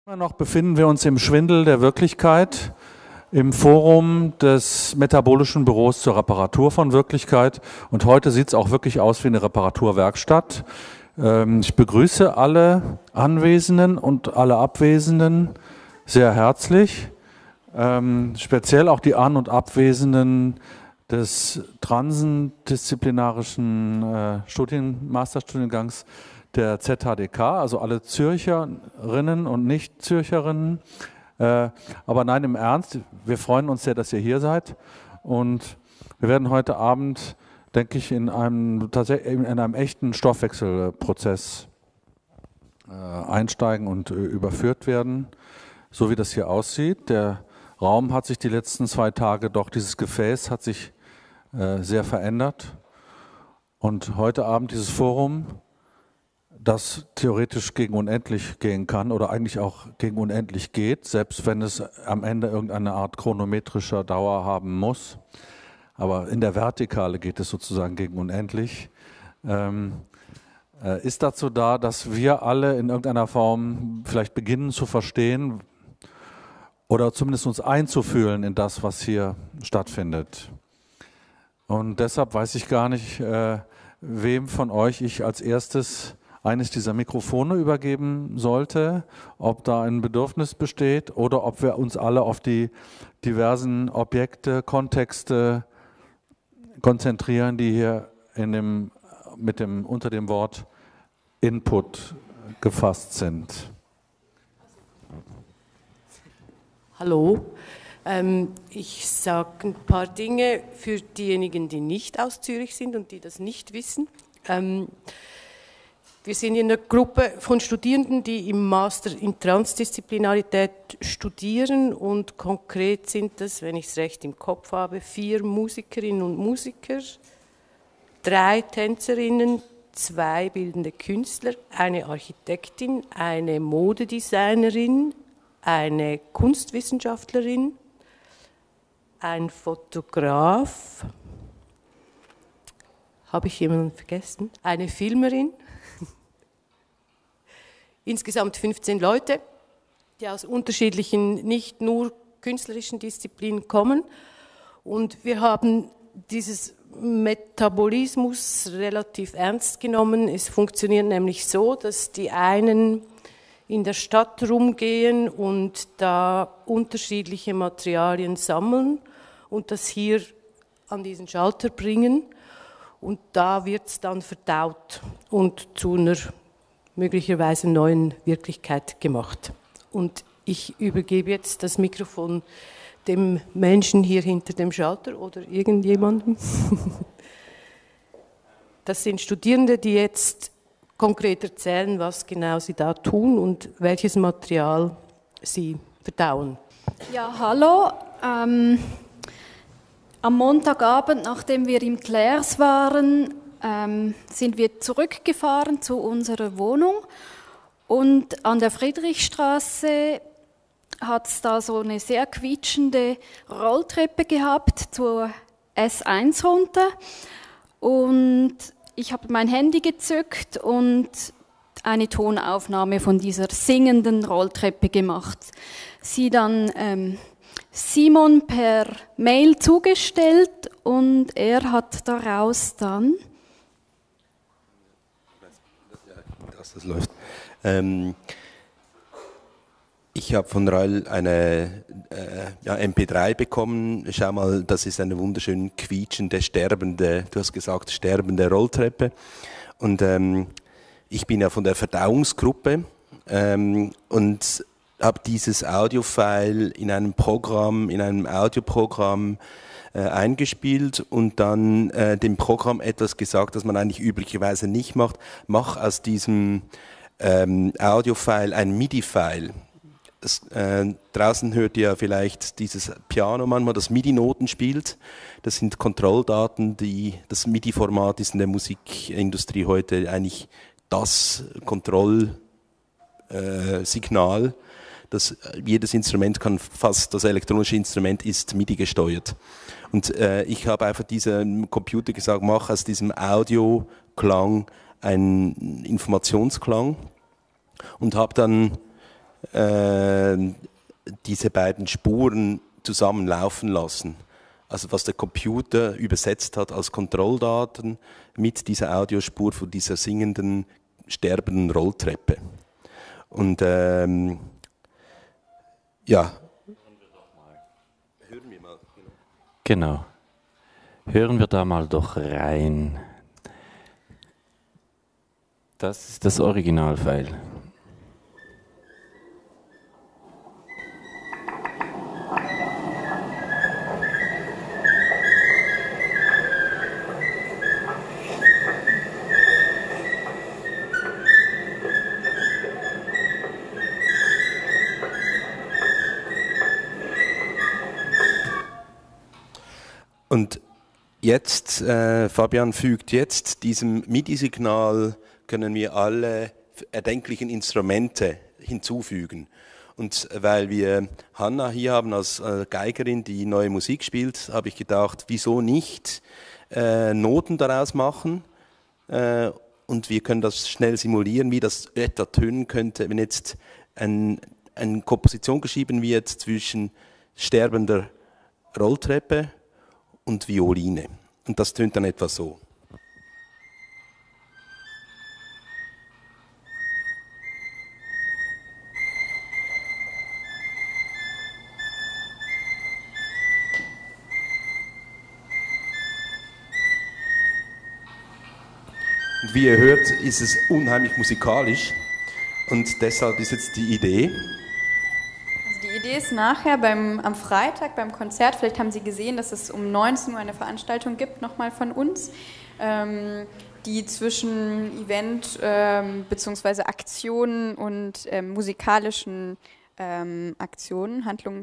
Immer noch befinden wir uns im Schwindel der Wirklichkeit, im Forum des Metabolischen Büros zur Reparatur von Wirklichkeit. Und heute sieht es auch wirklich aus wie eine Reparaturwerkstatt. Ich begrüße alle Anwesenden und alle Abwesenden sehr herzlich. Speziell auch die An- und Abwesenden des transdisziplinarischen Masterstudiengangs der ZHDK, also alle Zürcherinnen und Nicht-Zürcherinnen. Aber nein, im Ernst, wir freuen uns sehr, dass ihr hier seid. Und wir werden heute Abend, denke ich, in einem echten Stoffwechselprozess einsteigen und überführt werden, so wie das hier aussieht. Der Raum hat sich die letzten 2 Tage, doch dieses Gefäß hat sich sehr verändert. Und heute Abend dieses Forum, das theoretisch gegen unendlich gehen kann oder eigentlich auch gegen unendlich geht, selbst wenn es am Ende irgendeine Art chronometrischer Dauer haben muss. Aber in der Vertikale geht es sozusagen gegen unendlich. Ist dazu da, dass wir alle in irgendeiner Form vielleicht beginnen zu verstehen oder zumindest uns einzufühlen in das, was hier stattfindet. Und deshalb weiß ich gar nicht, wem von euch ich als erstes eines dieser Mikrofone übergeben sollte, ob da ein Bedürfnis besteht oder ob wir uns alle auf die diversen Objekte, Kontexte konzentrieren, die hier unter dem Wort Input gefasst sind. Hallo, ich sage ein paar Dinge für diejenigen, die nicht aus Zürich sind und die das nicht wissen. Wir sind in einer Gruppe von Studierenden, die im Master in Transdisziplinarität studieren und konkret sind das, wenn ich es recht im Kopf habe, 4 Musikerinnen und Musiker, 3 Tänzerinnen, 2 bildende Künstler, eine Architektin, eine Modedesignerin, eine Kunstwissenschaftlerin, ein Fotograf, habe ich jemanden vergessen, eine Filmerin, insgesamt 15 Leute, die aus unterschiedlichen, nicht nur künstlerischen Disziplinen kommen. Und wir haben dieses Metabolismus relativ ernst genommen. Es funktioniert nämlich so, dass die einen in der Stadt rumgehen und da unterschiedliche Materialien sammeln und das hier an diesen Schalter bringen. Und da wird es dann verdaut und zu einer möglicherweise neuen Wirklichkeit gemacht. Und ich übergebe jetzt das Mikrofon dem Menschen hier hinter dem Schalter oder irgendjemandem. Das sind Studierende, die jetzt konkret erzählen, was genau sie da tun und welches Material sie verdauen. Ja, hallo. Am Montagabend, nachdem wir im Clairs waren, sind wir zurückgefahren zu unserer Wohnung und an der Friedrichstraße hat es da so eine sehr quietschende Rolltreppe gehabt zur S1 runter und ich habe mein Handy gezückt und eine Tonaufnahme von dieser singenden Rolltreppe gemacht. Sie dann Simon per Mail zugestellt und er hat daraus dann das läuft. Ich habe von Raul eine MP3 bekommen. Schau mal, das ist eine wunderschön quietschende, sterbende, du hast gesagt, sterbende Rolltreppe. Und ich bin ja von der Verdauungsgruppe und habe dieses Audiofile in einem Audioprogramm eingespielt und dann dem Programm etwas gesagt, das man eigentlich üblicherweise nicht macht. Mach aus diesem Audiofile ein MIDI-File. Draußen hört ihr ja vielleicht dieses Piano manchmal, das MIDI-Noten spielt. Das sind Kontrolldaten, das MIDI-Format ist in der Musikindustrie heute eigentlich das Kontrollsignal. Jedes Instrument kann, fast das elektronische Instrument ist MIDI gesteuert. Und ich habe einfach diesem Computer gesagt, mach aus diesem Audioklang einen Informationsklang und habe dann diese beiden Spuren zusammenlaufen lassen. Also was der Computer übersetzt hat als Kontrolldaten mit dieser Audiospur von dieser singenden, sterbenden Rolltreppe. Und ja. Hören wir mal. Genau. Hören wir da mal doch rein. Das ist das Originalfile. Und jetzt, Fabian fügt jetzt diesem MIDI-Signal, können wir alle erdenklichen Instrumente hinzufügen. Und weil wir Hanna hier haben als Geigerin, die neue Musik spielt, habe ich gedacht, wieso nicht Noten daraus machen? Und wir können das schnell simulieren, wie das etwa tönen könnte, wenn jetzt eine Komposition geschrieben wird zwischen sterbender Rolltreppe und Violine. Und das tönt dann etwa so. Und wie ihr hört, ist es unheimlich musikalisch. Und deshalb ist jetzt die Idee. Die Idee ist nachher am Freitag beim Konzert, vielleicht haben Sie gesehen, dass es um 19 Uhr eine Veranstaltung gibt, nochmal von uns, die zwischen Event bzw. Aktionen und musikalischen Aktionen, Handlungen,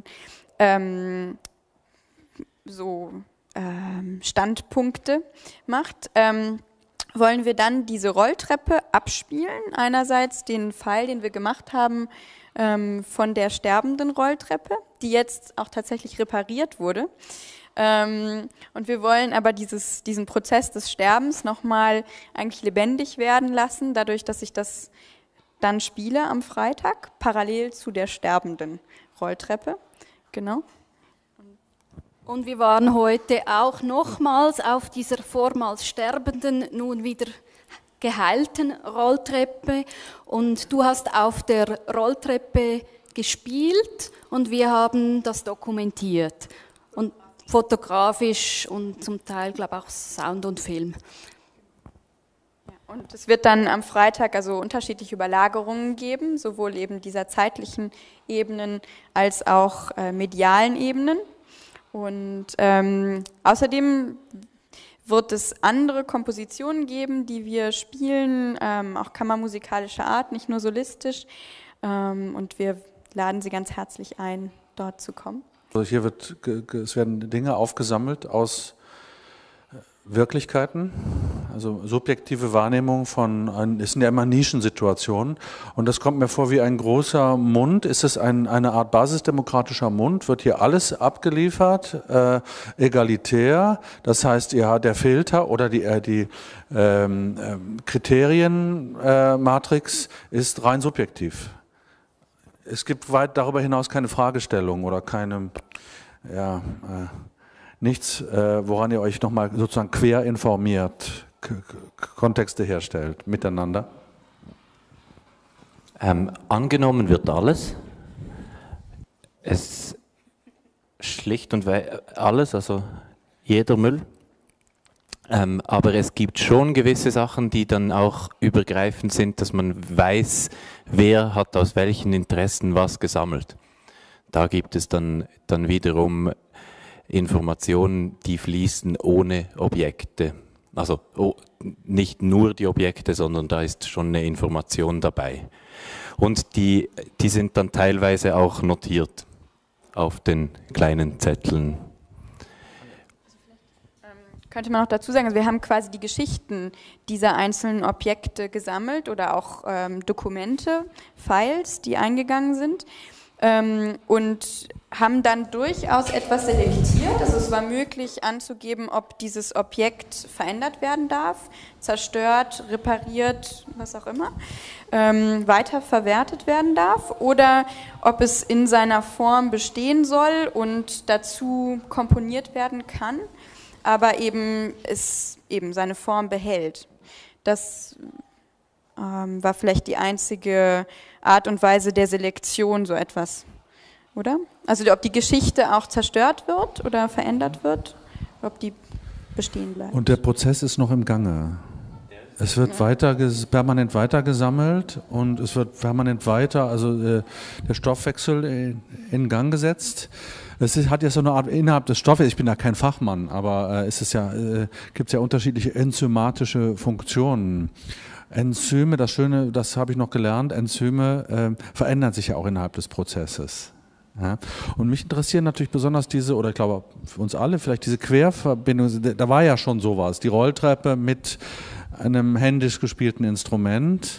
Standpunkte macht. Wollen wir dann diese Rolltreppe abspielen, einerseits den Fall, den wir gemacht haben, von der sterbenden Rolltreppe, die jetzt auch tatsächlich repariert wurde. Und wir wollen aber diesen Prozess des Sterbens nochmal eigentlich lebendig werden lassen, dadurch, dass ich das dann spiele am Freitag, parallel zu der sterbenden Rolltreppe. Genau. Und wir waren heute auch nochmals auf dieser vormals sterbenden, nun wieder geheilten Rolltreppe, und du hast auf der Rolltreppe gespielt und wir haben das dokumentiert und fotografisch und zum Teil, glaube ich, auch Sound und Film. Und es wird dann am Freitag also unterschiedliche Überlagerungen geben, sowohl eben dieser zeitlichen Ebenen als auch medialen Ebenen. Und außerdem wird es andere Kompositionen geben, die wir spielen, auch kammermusikalischer Art, nicht nur solistisch. Und wir laden Sie ganz herzlich ein, dort zu kommen. Also hier es werden Dinge aufgesammelt aus Wirklichkeiten, also subjektive Wahrnehmung es sind ja immer Nischensituationen, und das kommt mir vor wie ein großer Mund. Ist es eine Art basisdemokratischer Mund? Wird hier alles abgeliefert, egalitär? Das heißt, ja, der Filter oder die Kriterienmatrix ist rein subjektiv. Es gibt weit darüber hinaus keine Fragestellung oder keine, nichts, woran ihr euch nochmal sozusagen quer informiert, Kontexte herstellt, miteinander? Angenommen wird alles. Es schlicht und alles, also jeder Müll. Aber es gibt schon gewisse Sachen, die dann auch übergreifend sind, dass man weiß, wer hat aus welchen Interessen was gesammelt. Da gibt es dann wiederum Informationen, die fließen ohne Objekte. Also nicht nur die Objekte, sondern da ist schon eine Information dabei. Und die sind dann teilweise auch notiert auf den kleinen Zetteln. Könnte man noch dazu sagen, also wir haben quasi die Geschichten dieser einzelnen Objekte gesammelt oder auch Dokumente, Files, die eingegangen sind, und haben dann durchaus etwas selektiert. Also es war möglich anzugeben, ob dieses Objekt verändert werden darf, zerstört, repariert, was auch immer, weiter verwertet werden darf oder ob es in seiner Form bestehen soll und dazu komponiert werden kann, aber eben es eben seine Form behält. Das war vielleicht die einzige Art und Weise der Selektion, so etwas. Oder? Also ob die Geschichte auch zerstört wird oder verändert wird, ob die bestehen bleibt. Und der Prozess ist noch im Gange. Es wird permanent weiter gesammelt und es wird permanent weiter, also der Stoffwechsel in Gang gesetzt. Hat ja so eine Art innerhalb des Stoffes, ich bin da kein Fachmann, aber gibt es ja unterschiedliche enzymatische Funktionen. Enzyme, das Schöne, das habe ich noch gelernt, Enzyme verändern sich ja auch innerhalb des Prozesses. Ja. Und mich interessieren natürlich besonders diese, oder ich glaube für uns alle, vielleicht diese Querverbindung, da war ja schon sowas, die Rolltreppe mit einem händisch gespielten Instrument.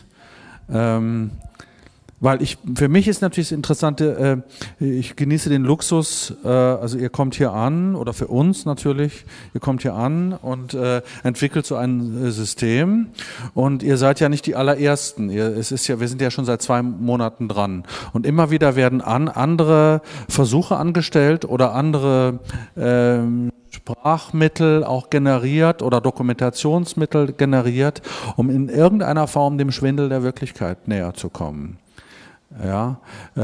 Weil für mich ist natürlich das Interessante, ich genieße den Luxus, also ihr kommt hier an, oder für uns natürlich, ihr kommt hier an und entwickelt so ein System und ihr seid ja nicht die allerersten, wir sind ja schon seit 2 Monaten dran und immer wieder werden andere Versuche angestellt oder andere Sprachmittel auch generiert oder Dokumentationsmittel generiert, um in irgendeiner Form dem Schwindel der Wirklichkeit näher zu kommen. Ja,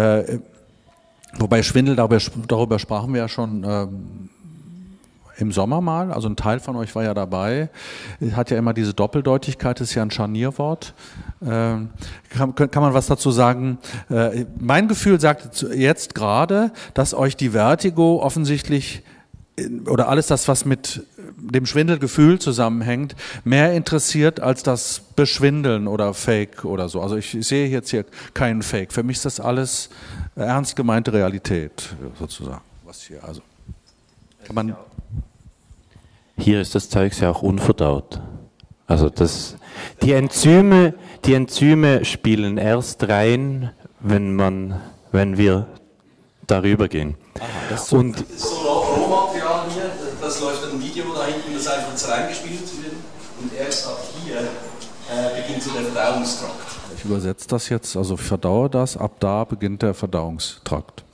wobei Schwindel, darüber sprachen wir ja schon im Sommer mal, also ein Teil von euch war ja dabei, hat ja immer diese Doppeldeutigkeit, das ist ja ein Scharnierwort. Kann man was dazu sagen? Mein Gefühl sagt jetzt gerade, dass euch die Vertigo offensichtlich oder alles das, was mit dem Schwindelgefühl zusammenhängt, mehr interessiert als das Beschwindeln oder Fake oder so. Also ich sehe jetzt hier keinen Fake. Für mich ist das alles ernst gemeinte Realität sozusagen. Was hier, also kann man hier ist das Zeug ja auch unverdaut. Also die Enzyme spielen erst rein, wenn wir darüber gehen. Aha, das ist so Rohmaterial hier, das läuft ein Video da hinten, das einfach jetzt reingespielt wird und erst ab hier beginnt so der Verdauungstrakt. Ich übersetze das jetzt, also ich verdaue das, ab da beginnt der Verdauungstrakt.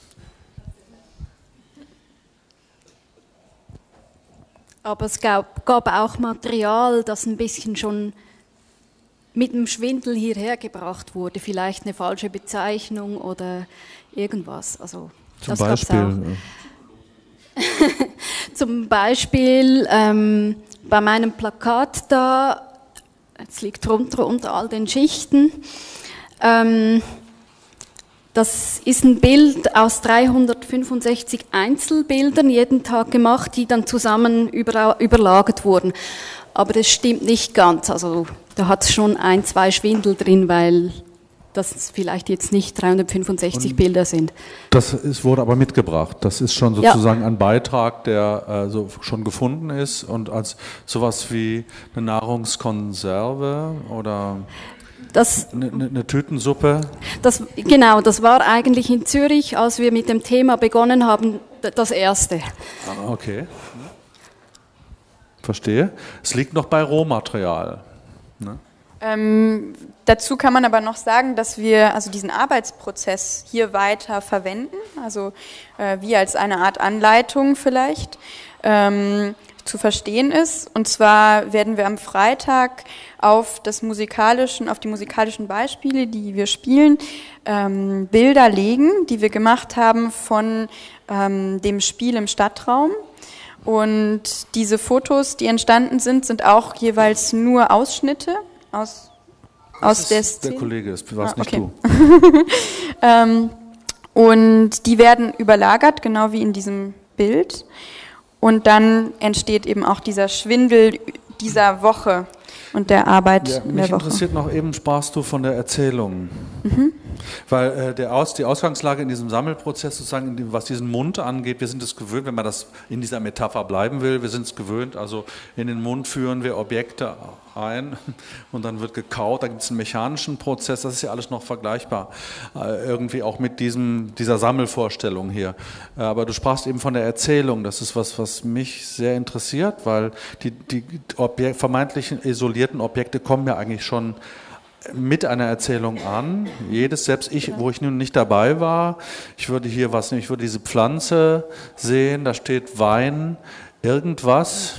Aber es gab auch Material, das ein bisschen schon mit dem Schwindel hierher gebracht wurde, vielleicht eine falsche Bezeichnung oder irgendwas. Also zum Beispiel? Zum Beispiel bei meinem Plakat da, jetzt liegt drunter unter all den Schichten, das ist ein Bild aus 365 Einzelbildern jeden Tag gemacht, die dann zusammen überlagert wurden. Aber das stimmt nicht ganz, also da hat es schon 1-2 Schwindel drin, weil das vielleicht jetzt nicht 365 Bilder sind. Das wurde aber mitgebracht. Das ist schon sozusagen ein Beitrag, der schon gefunden ist und als sowas wie eine Nahrungskonserve oder eine Tütensuppe. Das war eigentlich in Zürich, als wir mit dem Thema begonnen haben, das erste. Okay. Verstehe. Es liegt noch bei Rohmaterial. Ne? Dazu kann man aber noch sagen, dass wir also diesen Arbeitsprozess hier weiter verwenden, also wie als eine Art Anleitung vielleicht zu verstehen ist. Und zwar werden wir am Freitag auf die musikalischen Beispiele, die wir spielen, Bilder legen, die wir gemacht haben von dem Spiel im Stadtraum. Und diese Fotos, die entstanden sind auch jeweils nur Ausschnitte aus der Szene. Der Kollege ist, war es nicht okay. du. Und die werden überlagert, genau wie in diesem Bild. Und dann entsteht eben auch dieser Schwindel dieser Woche und der Arbeit der Woche. Mich interessiert noch, eben sprachst du von der Erzählung. Weil die Ausgangslage in diesem Sammelprozess, sozusagen, was diesen Mund angeht, wir sind es gewöhnt, wenn man das in dieser Metapher bleiben will, wir sind es gewöhnt, also in den Mund führen wir Objekte ein und dann wird gekaut, da gibt es einen mechanischen Prozess, das ist ja alles noch vergleichbar, irgendwie auch mit dieser Sammelvorstellung hier. Aber du sprachst eben von der Erzählung, das ist was mich sehr interessiert, weil die vermeintlichen isolierten Objekte kommen ja eigentlich schon mit einer Erzählung an. Selbst ich, wo ich nun nicht dabei war, ich würde hier ich würde diese Pflanze sehen, da steht Wein, irgendwas.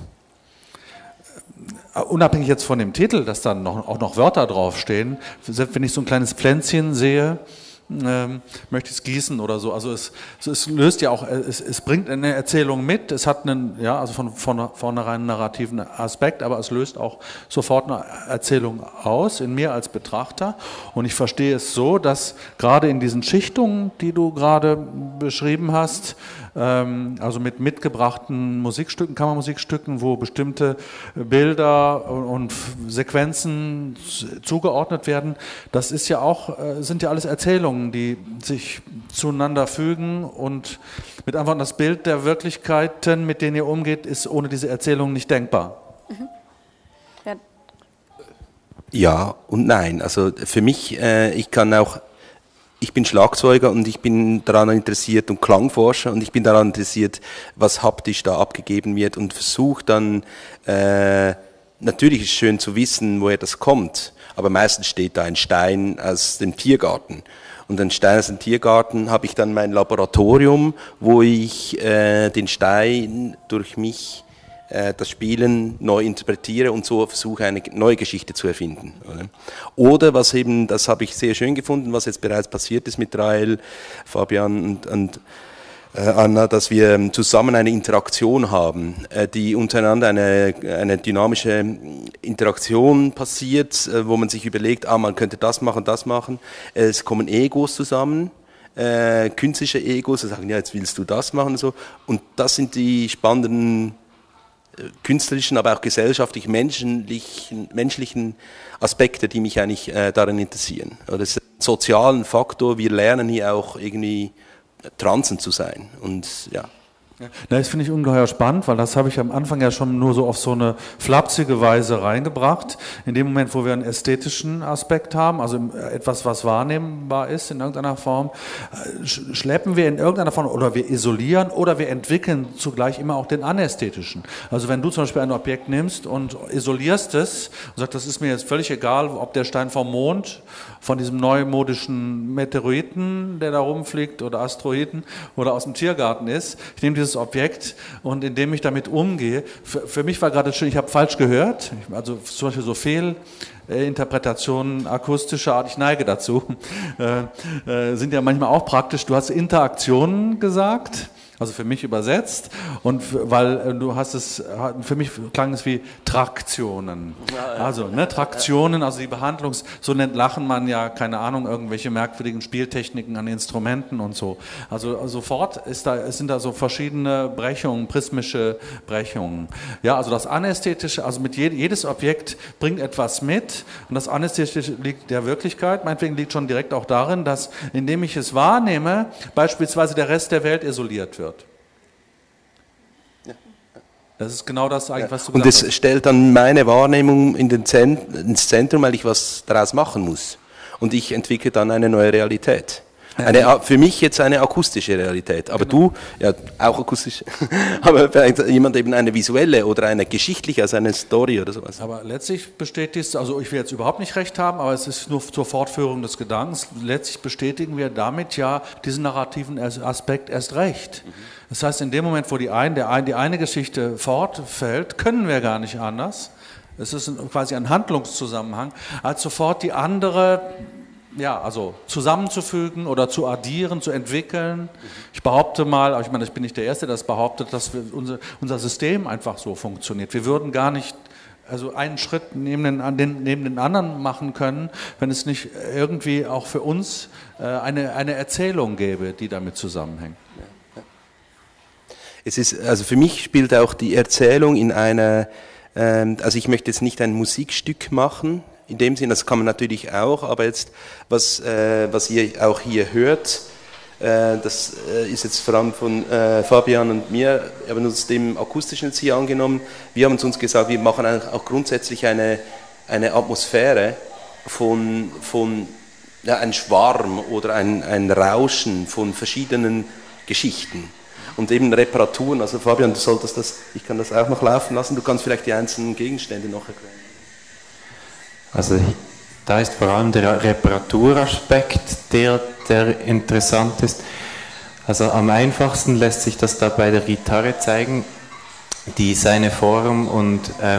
Unabhängig jetzt von dem Titel, dass dann auch noch Wörter draufstehen, selbst wenn ich so ein kleines Pflänzchen sehe, möchte ich es gießen oder so. Also es löst ja auch, es bringt eine Erzählung mit, es hat also von vornherein narrativen Aspekt, aber es löst auch sofort eine Erzählung aus in mir als Betrachter. Und ich verstehe es so, dass gerade in diesen Schichtungen, die du gerade beschrieben hast, also mit mitgebrachten Musikstücken, Kammermusikstücken, wo bestimmte Bilder und Sequenzen zugeordnet werden, das ist ja auch, sind ja alles Erzählungen, die sich zueinander fügen und mit einfach das Bild der Wirklichkeiten, mit denen ihr umgeht, ist ohne diese Erzählung nicht denkbar. Mhm. Ja. Ja und nein. Also für mich, ich bin Schlagzeuger und ich bin daran interessiert und Klangforscher und ich bin daran interessiert, was haptisch da abgegeben wird und versuche dann, natürlich ist es schön zu wissen, woher das kommt, aber meistens steht da ein Stein aus dem Tiergarten. Und ein Stein aus dem Tiergarten habe ich dann mein Laboratorium, wo ich den Stein durch mich das Spielen neu interpretiere und so versuche, eine neue Geschichte zu erfinden. Oder was eben, das habe ich sehr schön gefunden, was jetzt bereits passiert ist mit Rahel, Fabian und Anna, dass wir zusammen eine Interaktion haben, die untereinander eine dynamische Interaktion passiert, wo man sich überlegt, man könnte das machen. Es kommen Egos zusammen, künstliche Egos, die sagen, ja, jetzt willst du das machen und so. Und das sind die spannenden künstlerischen, aber auch gesellschaftlich menschlichen Aspekte, die mich eigentlich daran interessieren. Oder es ist ein sozialen Faktor, wir lernen hier auch irgendwie Transen zu sein und ja. Ja, das finde ich ungeheuer spannend, weil das habe ich am Anfang ja schon nur so auf so eine flapsige Weise reingebracht. In dem Moment, wo wir einen ästhetischen Aspekt haben, also etwas, was wahrnehmbar ist in irgendeiner Form, schleppen wir in irgendeiner Form oder wir isolieren oder wir entwickeln zugleich immer auch den anästhetischen. Also wenn du zum Beispiel ein Objekt nimmst und isolierst es und sagst, das ist mir jetzt völlig egal, ob der Stein vom Mond, von diesem neumodischen Meteoriten, der da rumfliegt, oder Asteroiden oder aus dem Tiergarten ist. Ich nehme dieses Objekt und indem ich damit umgehe, für mich war gerade schön, ich habe falsch gehört, also zum Beispiel so Fehlinterpretationen akustischer Art, ich neige dazu, sind ja manchmal auch praktisch. Du hast Interaktionen gesagt, also für mich übersetzt, und weil du hast es, für mich klang es wie Traktionen. Also Traktionen, also die so nennt Lachen man ja, keine Ahnung, irgendwelche merkwürdigen Spieltechniken an Instrumenten und so. Also sofort sind da so verschiedene Brechungen, prismische Brechungen. Ja, also das Anästhetische, also jedes Objekt bringt etwas mit, und das Anästhetische liegt der Wirklichkeit, meinetwegen liegt schon direkt auch darin, dass, indem ich es wahrnehme, beispielsweise der Rest der Welt isoliert wird. Das ist genau das eigentlich, was du gesagt hast. Und es stellt dann meine Wahrnehmung ins Zentrum, weil ich was daraus machen muss. Und ich entwickle dann eine neue Realität. Für mich jetzt eine akustische Realität, aber genau. Du, ja auch akustisch, aber vielleicht jemand eben eine visuelle oder eine geschichtliche, also eine Story oder sowas. Aber letztlich bestätigt, also ich will jetzt überhaupt nicht recht haben, aber es ist nur zur Fortführung des Gedankens, letztlich bestätigen wir damit ja diesen narrativen Aspekt erst recht. Das heißt, in dem Moment, wo die eine Geschichte fortfällt, können wir gar nicht anders. Es ist quasi ein Handlungszusammenhang, als sofort die andere, ja, also zusammenzufügen oder zu addieren, zu entwickeln. Ich behaupte mal, ich bin nicht der Erste, der das behauptet, dass unser System einfach so funktioniert. Wir würden gar nicht einen Schritt neben den anderen machen können, wenn es nicht irgendwie auch für uns eine Erzählung gäbe, die damit zusammenhängt. Es ist, also für mich spielt auch die Erzählung in einer, also ich möchte jetzt nicht ein Musikstück machen, in dem Sinne, das kann man natürlich auch, aber jetzt, was ihr auch hier hört, das ist jetzt vor allem von Fabian und mir, wir haben uns dem Akustischen jetzt hier angenommen, wir haben uns gesagt, wir machen auch grundsätzlich eine Atmosphäre von ein Schwarm oder ein Rauschen von verschiedenen Geschichten. Und eben Reparaturen, also Fabian, du solltest ich kann das auch noch laufen lassen, du kannst vielleicht die einzelnen Gegenstände noch erklären. Also da ist vor allem der Reparaturaspekt, der interessant ist. Also am einfachsten lässt sich das da bei der Gitarre zeigen, die seine Form und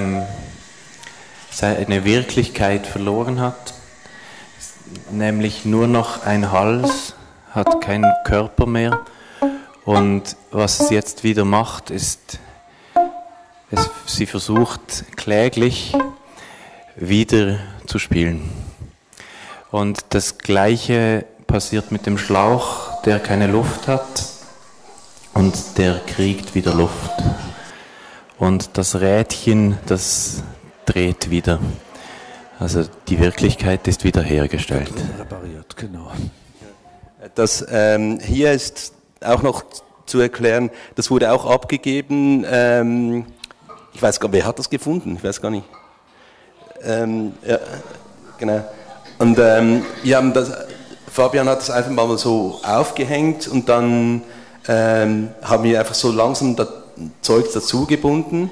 seine Wirklichkeit verloren hat. Nämlich nur noch ein Hals, hat keinen Körper mehr. Und was es jetzt wieder macht, ist, sie versucht kläglich wieder zu spielen. Und das Gleiche passiert mit dem Schlauch, der keine Luft hat und der kriegt wieder Luft. Und das Rädchen, das dreht wieder. Also die Wirklichkeit ist wiederhergestellt. Repariert, genau. Das hier ist auch noch zu erklären, das wurde auch abgegeben, ich weiß gar nicht, wer hat das gefunden? Ich weiß gar nicht. Ja, genau. Und wir haben Fabian hat das einfach mal so aufgehängt und dann haben wir einfach so langsam das Zeug dazu gebunden.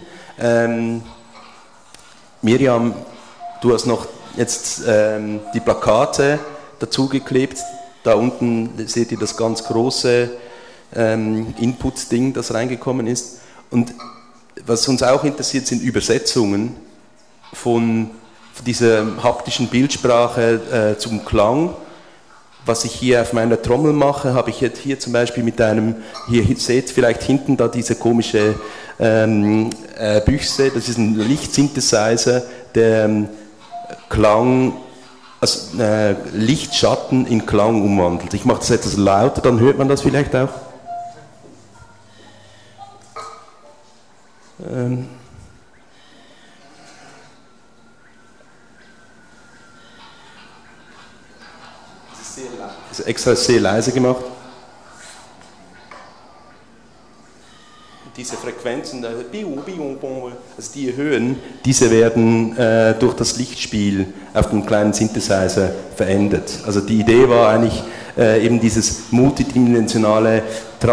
Miriam, du hast noch jetzt die Plakate dazu geklebt. Da unten seht ihr das ganz große Input-Ding, das reingekommen ist. Und was uns auch interessiert, sind Übersetzungen von dieser haptischen Bildsprache zum Klang. Was ich hier auf meiner Trommel mache, habe ich jetzt hier zum Beispiel mit einem, hier seht vielleicht hinten da diese komische Büchse, das ist ein Lichtsynthesizer, der Klang, also Lichtschatten in Klang umwandelt. Ich mache das etwas lauter, dann hört man das vielleicht auch. Das ist extra sehr leise gemacht. Diese Frequenzen, also die Höhen, diese werden durch das Lichtspiel auf dem kleinen Synthesizer verändert. Also die Idee war eigentlich eben dieses multidimensionale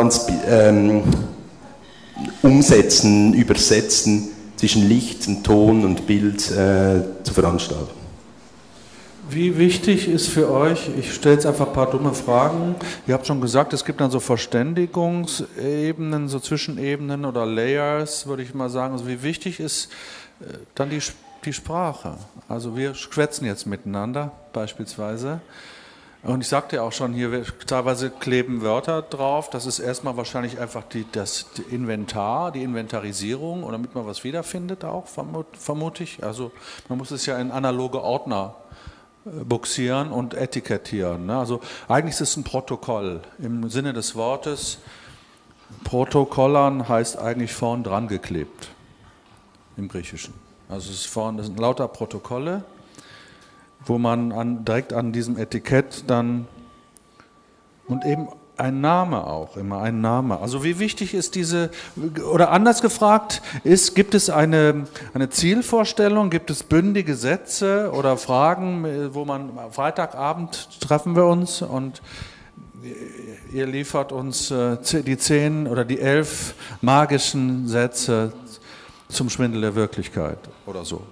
Umsetzen, Übersetzen zwischen Licht und Ton und Bild zu veranstalten. Wie wichtig ist für euch, ich stelle jetzt einfach ein paar dumme Fragen, ihr habt schon gesagt, es gibt dann so Verständigungsebenen, so Zwischenebenen oder Layers, würde ich mal sagen. Also wie wichtig ist dann die Sprache? Also wir schwätzen jetzt miteinander beispielsweise. Und ich sagte ja auch schon, hier teilweise kleben Wörter drauf, das ist erstmal wahrscheinlich einfach das Inventar, die Inventarisierung, oder damit man was wiederfindet auch, vermute ich. Also man muss es ja in analoge Ordner buxieren und etikettieren. Ne? Also eigentlich ist es ein Protokoll im Sinne des Wortes. Protokollern heißt eigentlich vorn dran geklebt im Griechischen. Also das sind lauter Protokolle, wo man direkt an diesem Etikett dann und eben ein Name auch, immer ein Name. Also wie wichtig ist oder anders gefragt, gibt es eine Zielvorstellung, gibt es bündige Sätze oder Fragen, wo man Freitagabend treffen wir uns und ihr liefert uns die 10 oder die 11 magischen Sätze zum Schwindel der Wirklichkeit oder so.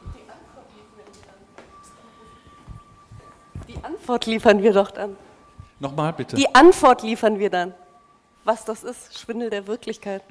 Die Antwort liefern wir doch dann. Nochmal bitte. Die Antwort liefern wir dann. Was das ist, Schwindel der Wirklichkeit.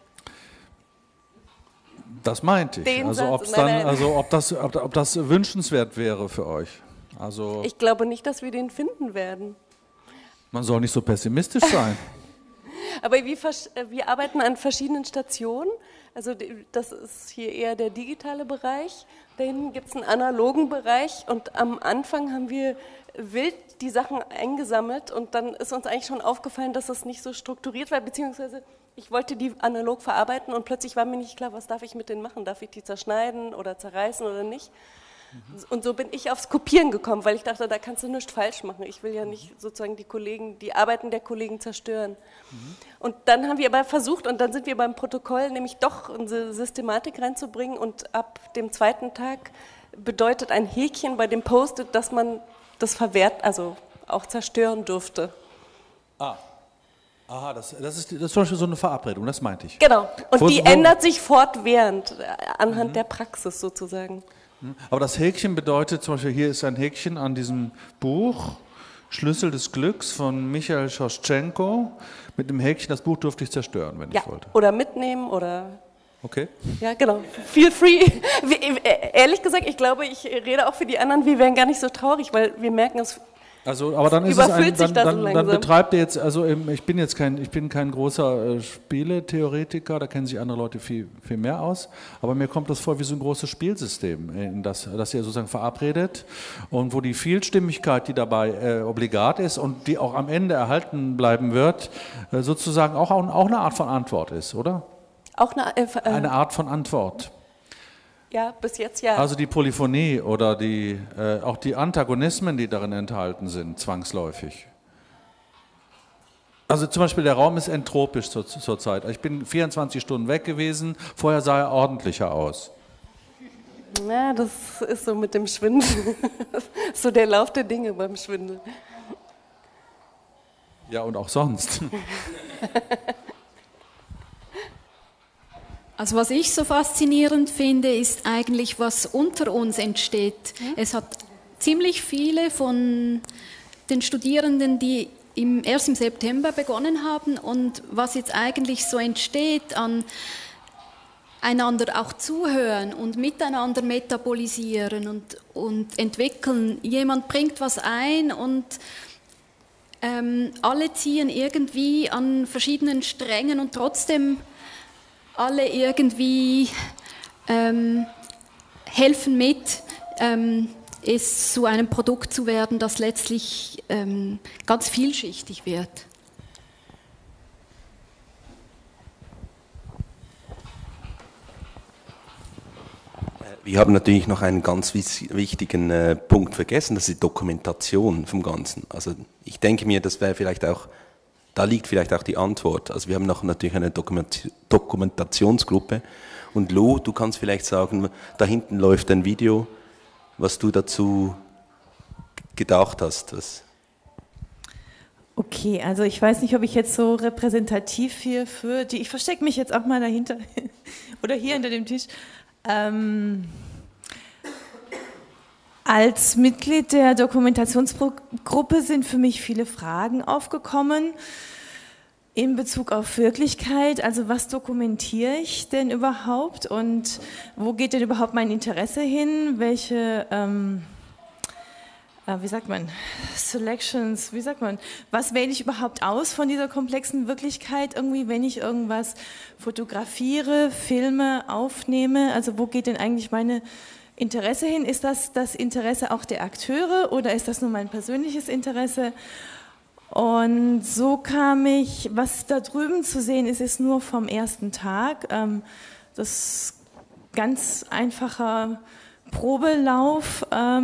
Das meinte ich. Also, ob das wünschenswert wäre für euch. Also, ich glaube nicht, dass wir den finden werden. Man soll nicht so pessimistisch sein. Aber wir arbeiten an verschiedenen Stationen. Also das ist hier eher der digitale Bereich. Da hinten gibt es einen analogen Bereich. Und am Anfang haben wir wild die Sachen eingesammelt. Und dann ist uns eigentlich schon aufgefallen, dass das nicht so strukturiert war. Beziehungsweise ich wollte die analog verarbeiten und plötzlich war mir nicht klar, was darf ich mit denen machen? Darf ich die zerschneiden oder zerreißen oder nicht? Und so bin ich aufs Kopieren gekommen, weil ich dachte, da kannst du nichts falsch machen. Ich will ja nicht sozusagen die Arbeiten der Kollegen zerstören. Und dann haben wir aber versucht, und dann sind wir beim Protokoll, nämlich doch unsere Systematik reinzubringen. Und ab dem zweiten Tag bedeutet ein Häkchen bei dem Post-it, dass man das also auch zerstören durfte. Aha, das ist zum Beispiel so eine Verabredung, das meinte ich. Genau, und die ändert sich fortwährend anhand der Praxis sozusagen. Aber das Häkchen bedeutet, zum Beispiel hier ist ein Häkchen an diesem Buch, Schlüssel des Glücks von Michael Schoschenko. Mit dem Häkchen, das Buch durfte ich zerstören, wenn ich wollte. Oder mitnehmen oder... Okay. Ja, genau. Feel free. Ehrlich gesagt, ich glaube, ich rede auch für die anderen, wir wären gar nicht so traurig, weil wir merken, es aber dann ist es dann betreibt ihr jetzt, also ich bin kein großer Spieletheoretiker, da kennen sich andere Leute viel mehr aus, aber mir kommt das vor wie so ein großes Spielsystem, in das ihr sozusagen verabredet und wo die Vielstimmigkeit, die dabei obligat ist und die auch am Ende erhalten bleiben wird, sozusagen auch eine Art von Antwort ist, oder? Auch eine Art von Antwort. Ja, bis jetzt ja. Also die Polyphonie oder auch die Antagonismen, die darin enthalten sind, zwangsläufig. Also zum Beispiel der Raum ist entropisch zur Zeit. Ich bin 24 Stunden weg gewesen, vorher sah er ordentlicher aus. Ja, das ist so mit dem Schwindel. So der Lauf der Dinge beim Schwindel. Ja, und auch sonst. Also was ich so faszinierend finde, ist eigentlich, was unter uns entsteht. Es hat ziemlich viele von den Studierenden, die erst im September begonnen haben und was jetzt eigentlich so entsteht an einander auch zuhören und miteinander metabolisieren und entwickeln. Jemand bringt was ein und alle ziehen irgendwie an verschiedenen Strängen und trotzdem alle irgendwie helfen mit, es zu einem Produkt zu werden, das letztlich ganz vielschichtig wird. Wir haben natürlich noch einen ganz wichtigen Punkt vergessen, das ist die Dokumentation vom Ganzen. Also ich denke mir, das wäre vielleicht auch, da liegt vielleicht auch die Antwort. Also wir haben noch natürlich eine Dokumentationsgruppe. Und Lou, du kannst vielleicht sagen, da hinten läuft ein Video, was du dazu gedacht hast. Okay, also ich weiß nicht, ob ich jetzt so repräsentativ hier für die, ich verstecke mich jetzt auch mal dahinter oder hier hinter dem Tisch. Als Mitglied der Dokumentationsgruppe sind für mich viele Fragen aufgekommen in Bezug auf Wirklichkeit. Also was dokumentiere ich denn überhaupt und wo geht denn überhaupt mein Interesse hin? Welche, Selections, was wähle ich überhaupt aus von dieser komplexen Wirklichkeit irgendwie, wenn ich irgendwas fotografiere, filme, aufnehme? Also wo geht denn eigentlich meine Interesse hin? Ist das das Interesse auch der Akteure oder ist das nur mein persönliches Interesse? Und so kam ich, was da drüben zu sehen ist, ist nur vom ersten Tag. Das ganz einfacher Probelauf,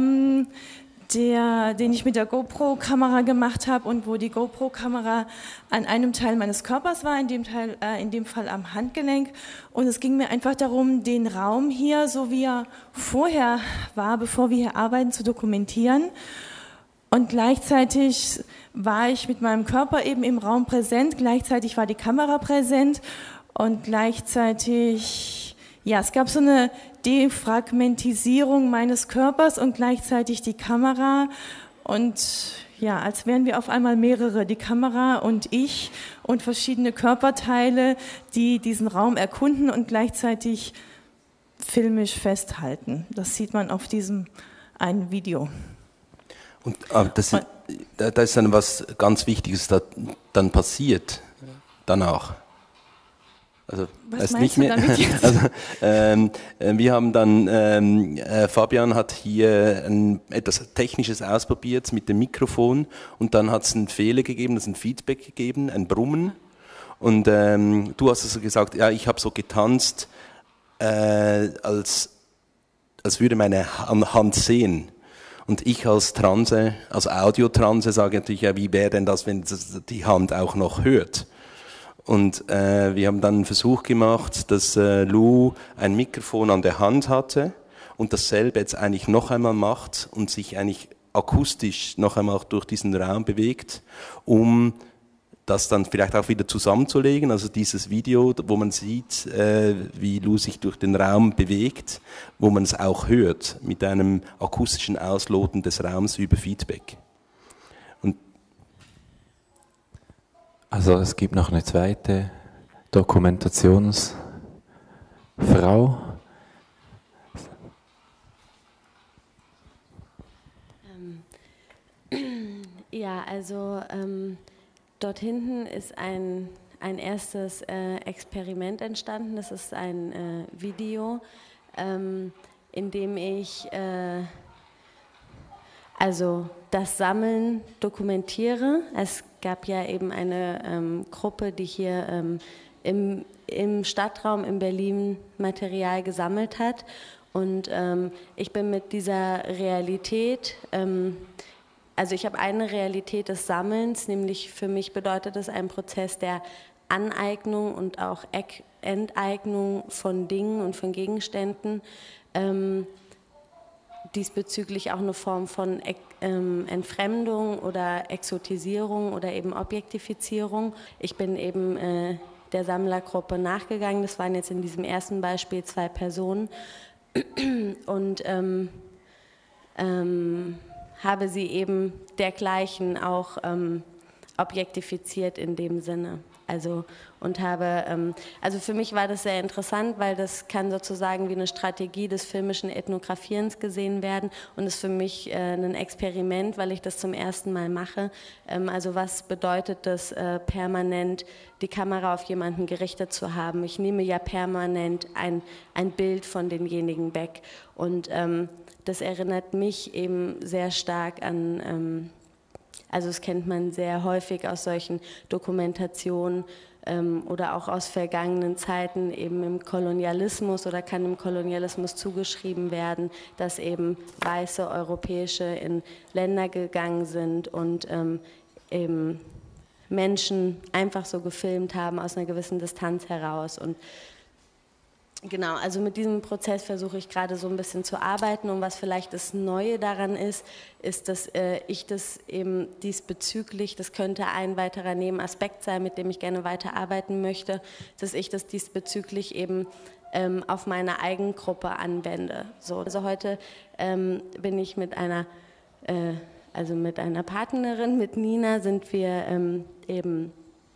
den ich mit der GoPro-Kamera gemacht habe und wo die GoPro-Kamera an einem Teil meines Körpers war, in dem Fall am Handgelenk. Und es ging mir einfach darum, den Raum hier, so wie er vorher war, bevor wir hier arbeiten, zu dokumentieren. Und gleichzeitig war ich mit meinem Körper eben im Raum präsent, gleichzeitig war die Kamera präsent und gleichzeitig, ja, es gab so eine Defragmentisierung meines Körpers und gleichzeitig die Kamera und ja, als wären wir auf einmal mehrere, die Kamera und ich und verschiedene Körperteile, die diesen Raum erkunden und gleichzeitig filmisch festhalten. Das sieht man auf diesem einen Video. Und da ist dann was ganz Wichtiges dann passiert, danach. Also, was meinst du damit jetzt? Also, wir haben dann, Fabian hat hier etwas Technisches ausprobiert mit dem Mikrofon und dann hat es einen Fehler gegeben, es ein Feedback gegeben, ein Brummen. Und du hast also gesagt, ja, ich habe so getanzt, als als würde meine Hand sehen. Und ich als Transe, als Audiotranse sage natürlich, ja, wie wäre denn das, wenn die Hand auch noch hört? Und wir haben dann einen Versuch gemacht, dass Lou ein Mikrofon an der Hand hatte und dasselbe jetzt eigentlich noch einmal macht und sich eigentlich akustisch noch einmal durch diesen Raum bewegt, um das dann vielleicht auch wieder zusammenzulegen, also dieses Video, wo man sieht, wie Lou sich durch den Raum bewegt, wo man es auch hört, mit einem akustischen Ausloten des Raums über Feedback. Und also es gibt noch eine zweite Dokumentationsfrau. Ja, also dort hinten ist ein erstes Experiment entstanden. Das ist ein Video, in dem ich also das Sammeln dokumentiere. Es gab ja eben eine Gruppe, die hier im Stadtraum in Berlin Material gesammelt hat. Und ich bin mit dieser Realität, also ich habe eine Realität des Sammelns, nämlich für mich bedeutet es einen Prozess der Aneignung und auch Enteignung von Dingen und von Gegenständen, diesbezüglich auch eine Form von Entfremdung oder Exotisierung oder eben Objektifizierung. Ich bin eben der Sammlergruppe nachgegangen, das waren jetzt in diesem ersten Beispiel 2 Personen und habe sie eben dergleichen auch objektifiziert in dem Sinne. Also und habe, also für mich war das sehr interessant, weil das kann sozusagen wie eine Strategie des filmischen Ethnografierens gesehen werden und ist für mich ein Experiment, weil ich das zum ersten Mal mache. Also was bedeutet das, permanent die Kamera auf jemanden gerichtet zu haben? Ich nehme ja permanent ein Bild von denjenigen weg und das erinnert mich eben sehr stark an, also das kennt man sehr häufig aus solchen Dokumentationen oder auch aus vergangenen Zeiten eben im Kolonialismus oder kann im Kolonialismus zugeschrieben werden, dass eben weiße Europäische in Länder gegangen sind und eben Menschen einfach so gefilmt haben aus einer gewissen Distanz heraus. Und genau, also mit diesem Prozess versuche ich gerade so ein bisschen zu arbeiten und was vielleicht das Neue daran ist, dass ich das eben diesbezüglich, das könnte ein weiterer Nebenaspekt sein, mit dem ich gerne weiterarbeiten möchte, dass ich das diesbezüglich eben auf meine Eigengruppe anwende. So, also heute bin ich mit einer Partnerin, mit Nina, sind wir eben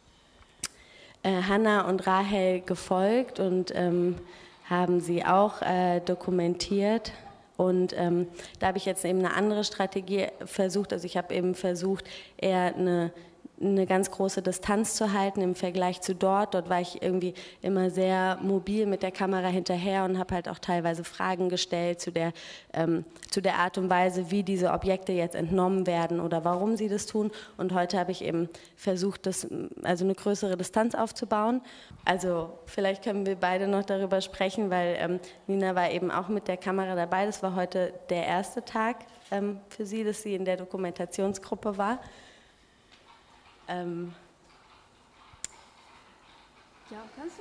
Hannah und Rahel gefolgt und haben sie auch dokumentiert. Und da habe ich jetzt eben eine andere Strategie versucht. Also ich habe eben versucht, eher eine ganz große Distanz zu halten im Vergleich zu dort. Dort war ich irgendwie immer sehr mobil mit der Kamera hinterher und habe halt auch teilweise Fragen gestellt zu der Art und Weise, wie diese Objekte jetzt entnommen werden oder warum sie das tun. Und heute habe ich eben versucht, also eine größere Distanz aufzubauen. Also vielleicht können wir beide noch darüber sprechen, weil Nina war eben auch mit der Kamera dabei. Das war heute der erste Tag für sie, dass sie in der Dokumentationsgruppe war. Ja, kannst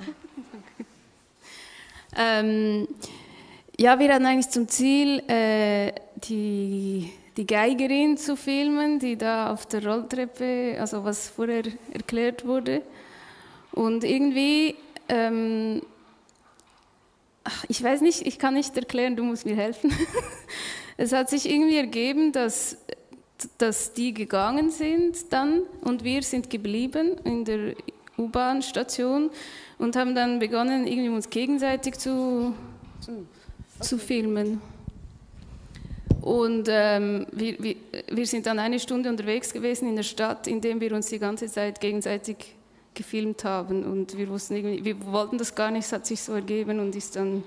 du? Ja, wir hatten eigentlich zum Ziel, die Geigerin zu filmen, die da auf der Rolltreppe, also was vorher erklärt wurde. Und irgendwie, ich weiß nicht, ich kann nicht erklären, du musst mir helfen. Es hat sich irgendwie ergeben, dass die gegangen sind dann und wir sind geblieben in der U-Bahn-Station und haben dann begonnen, irgendwie uns gegenseitig zu filmen. Und wir sind dann 1 Stunde unterwegs gewesen in der Stadt, indem wir uns die ganze Zeit gegenseitig gefilmt haben und wir wussten irgendwie, wir wollten das gar nicht, es hat sich so ergeben und ist dann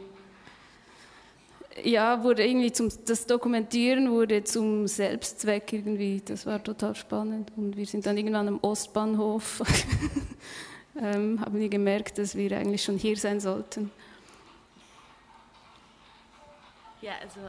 wurde irgendwie das Dokumentieren wurde zum Selbstzweck irgendwie. Das war total spannend. Und wir sind dann irgendwann am Ostbahnhof, haben wir gemerkt, dass wir eigentlich schon hier sein sollten. Ja,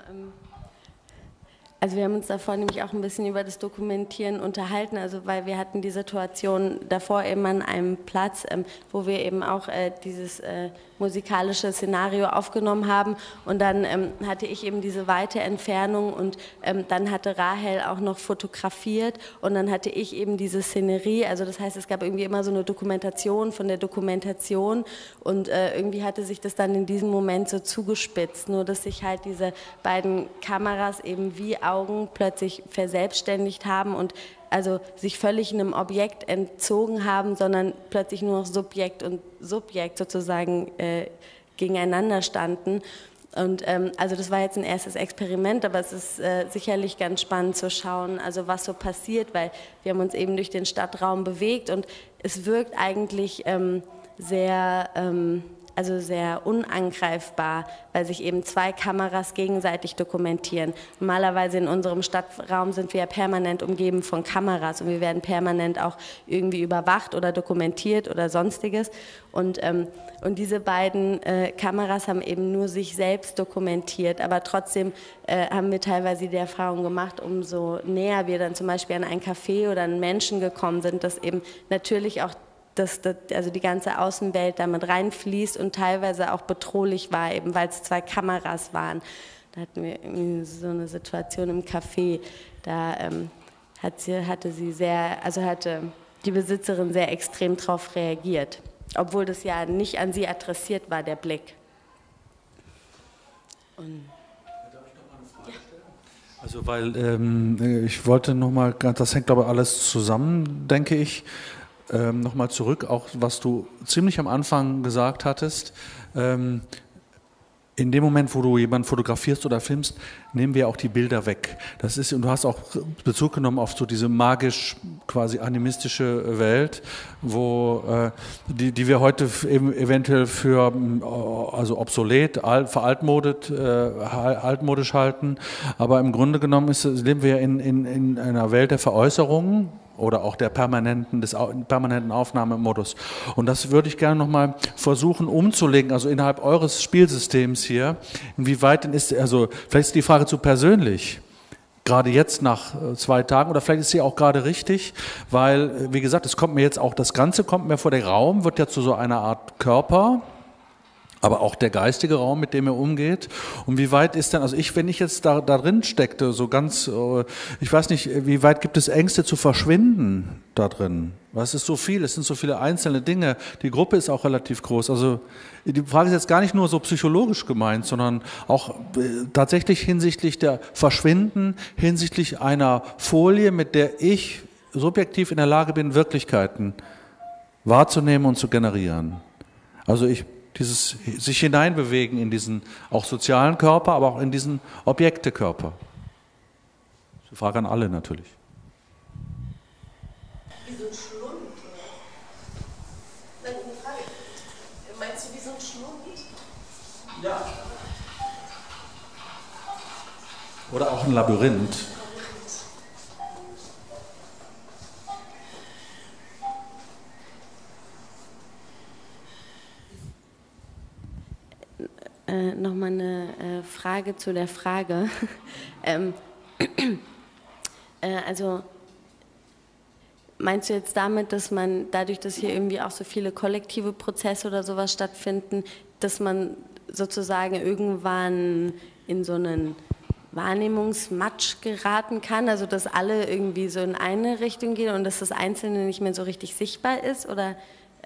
also wir haben uns davor nämlich auch ein bisschen über das Dokumentieren unterhalten, also weil wir hatten die Situation davor eben an einem Platz, wo wir eben auch dieses musikalische Szenario aufgenommen haben und dann hatte ich eben diese weite Entfernung und dann hatte Rahel auch noch fotografiert und dann hatte ich eben diese Szenerie, also das heißt, es gab irgendwie immer so eine Dokumentation von der Dokumentation und irgendwie hatte sich das dann in diesem Moment so zugespitzt, nur dass sich halt diese beiden Kameras eben wie Augen plötzlich verselbstständigt haben und also sich völlig einem Objekt entzogen haben, sondern plötzlich nur noch Subjekt und Subjekt sozusagen gegeneinander standen. Und also das war jetzt ein erstes Experiment, aber es ist sicherlich ganz spannend zu schauen, also was so passiert, weil wir haben uns eben durch den Stadtraum bewegt und es wirkt eigentlich sehr unangreifbar, weil sich eben zwei Kameras gegenseitig dokumentieren. Normalerweise in unserem Stadtraum sind wir ja permanent umgeben von Kameras und wir werden permanent auch irgendwie überwacht oder dokumentiert oder sonstiges. Und diese beiden Kameras haben eben nur sich selbst dokumentiert, aber trotzdem haben wir teilweise die Erfahrung gemacht, umso näher wir dann zum Beispiel an ein Café oder einen Menschen gekommen sind, dass eben natürlich auch also die ganze Außenwelt damit reinfließt und teilweise auch bedrohlich war, eben weil es zwei Kameras waren. Da hatten wir irgendwie so eine Situation im Café, da hatte die Besitzerin sehr extrem darauf reagiert, obwohl das ja nicht an sie adressiert war, der Blick. Und also weil ich wollte nochmal, das hängt aber alles zusammen, denke ich, nochmal zurück, auch was du ziemlich am Anfang gesagt hattest. In dem Moment, wo du jemanden fotografierst oder filmst, nehmen wir auch die Bilder weg. Das ist, und du hast auch Bezug genommen auf so diese magisch, quasi animistische Welt, wo die wir heute eben eventuell für also obsolet, altmodisch halten. Aber im Grunde genommen leben wir in einer Welt der Veräußerungen oder auch des permanenten Aufnahmemodus. Und das würde ich gerne nochmal versuchen umzulegen, also innerhalb eures Spielsystems hier. Inwieweit denn also vielleicht ist die Frage zu persönlich, gerade jetzt nach 2 Tagen, oder vielleicht ist sie auch gerade richtig, weil, wie gesagt, das Ganze kommt mir vor, der Raum wird ja zu so einer Art Körper, aber auch der geistige Raum, mit dem er umgeht. Und wie weit ist denn, also wenn ich jetzt da drin steckte, so ganz, ich weiß nicht, wie weit gibt es Ängste zu verschwinden da drin? Es ist so viel, es sind so viele einzelne Dinge. Die Gruppe ist auch relativ groß. Also die Frage ist jetzt gar nicht nur so psychologisch gemeint, sondern auch tatsächlich hinsichtlich der Verschwinden, hinsichtlich einer Folie, mit der ich subjektiv in der Lage bin, Wirklichkeiten wahrzunehmen und zu generieren. Also dieses sich hineinbewegen in diesen auch sozialen Körper, aber auch in diesen Objektekörper. Das ist eine Frage an alle natürlich. Wie so ein Schlund? Nein, eine Frage. Meinst du wie so ein Schlund? Ja. Oder auch ein Labyrinth. Nochmal eine Frage zu der Frage. Also meinst du jetzt damit, dass man dadurch, dass hier irgendwie auch so viele kollektive Prozesse oder sowas stattfinden, dass man sozusagen irgendwann in so einen Wahrnehmungsmatsch geraten kann, also dass alle irgendwie so in eine Richtung gehen und dass das Einzelne nicht mehr so richtig sichtbar ist? Oder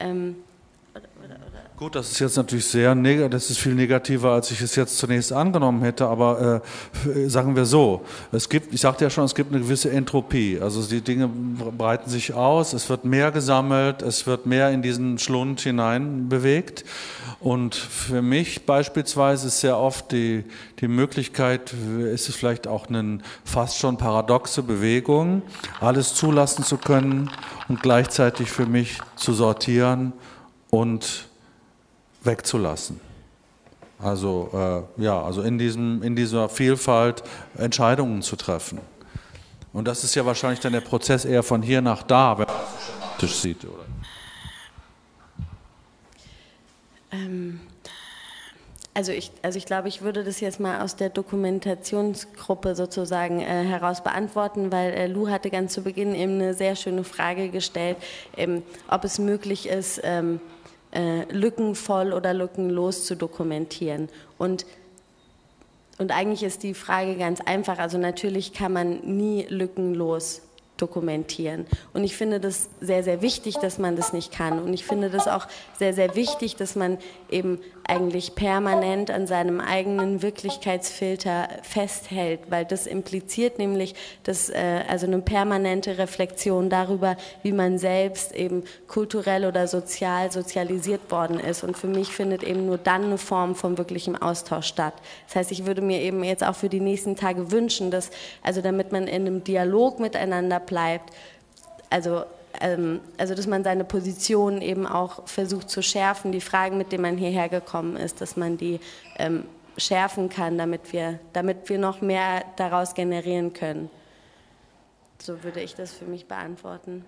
Gut, das ist jetzt natürlich das ist viel negativer, als ich es jetzt zunächst angenommen hätte, aber sagen wir so, ich sagte ja schon, es gibt eine gewisse Entropie, also die Dinge breiten sich aus, es wird mehr gesammelt, es wird mehr in diesen Schlund hinein bewegt und für mich beispielsweise ist sehr oft die Möglichkeit, ist es vielleicht auch eine fast schon paradoxe Bewegung, alles zulassen zu können und gleichzeitig für mich zu sortieren und wegzulassen. Also also in dieser Vielfalt Entscheidungen zu treffen. Und das ist ja wahrscheinlich dann der Prozess eher von hier nach da, wenn man das schematisch sieht, oder? Also ich glaube, ich würde das jetzt mal aus der Dokumentationsgruppe sozusagen heraus beantworten, weil Lou hatte ganz zu Beginn eben eine sehr schöne Frage gestellt, ob es möglich ist, lückenvoll oder lückenlos zu dokumentieren. Und eigentlich ist die Frage ganz einfach, also natürlich kann man nie lückenlos dokumentieren. Und ich finde das sehr, sehr wichtig, dass man das nicht kann. Und ich finde das auch sehr, sehr wichtig, dass man eben eigentlich permanent an seinem eigenen Wirklichkeitsfilter festhält, weil das impliziert nämlich, dass also eine permanente Reflexion darüber, wie man selbst eben kulturell oder sozialisiert worden ist. Und für mich findet eben nur dann eine Form von wirklichem Austausch statt. Das heißt, ich würde mir eben jetzt auch für die nächsten Tage wünschen, dass, also damit man in einem Dialog miteinander bleibt, also dass man seine Position eben auch versucht zu schärfen, die Fragen, mit denen man hierher gekommen ist, dass man die schärfen kann, damit wir noch mehr daraus generieren können. So würde ich das für mich beantworten.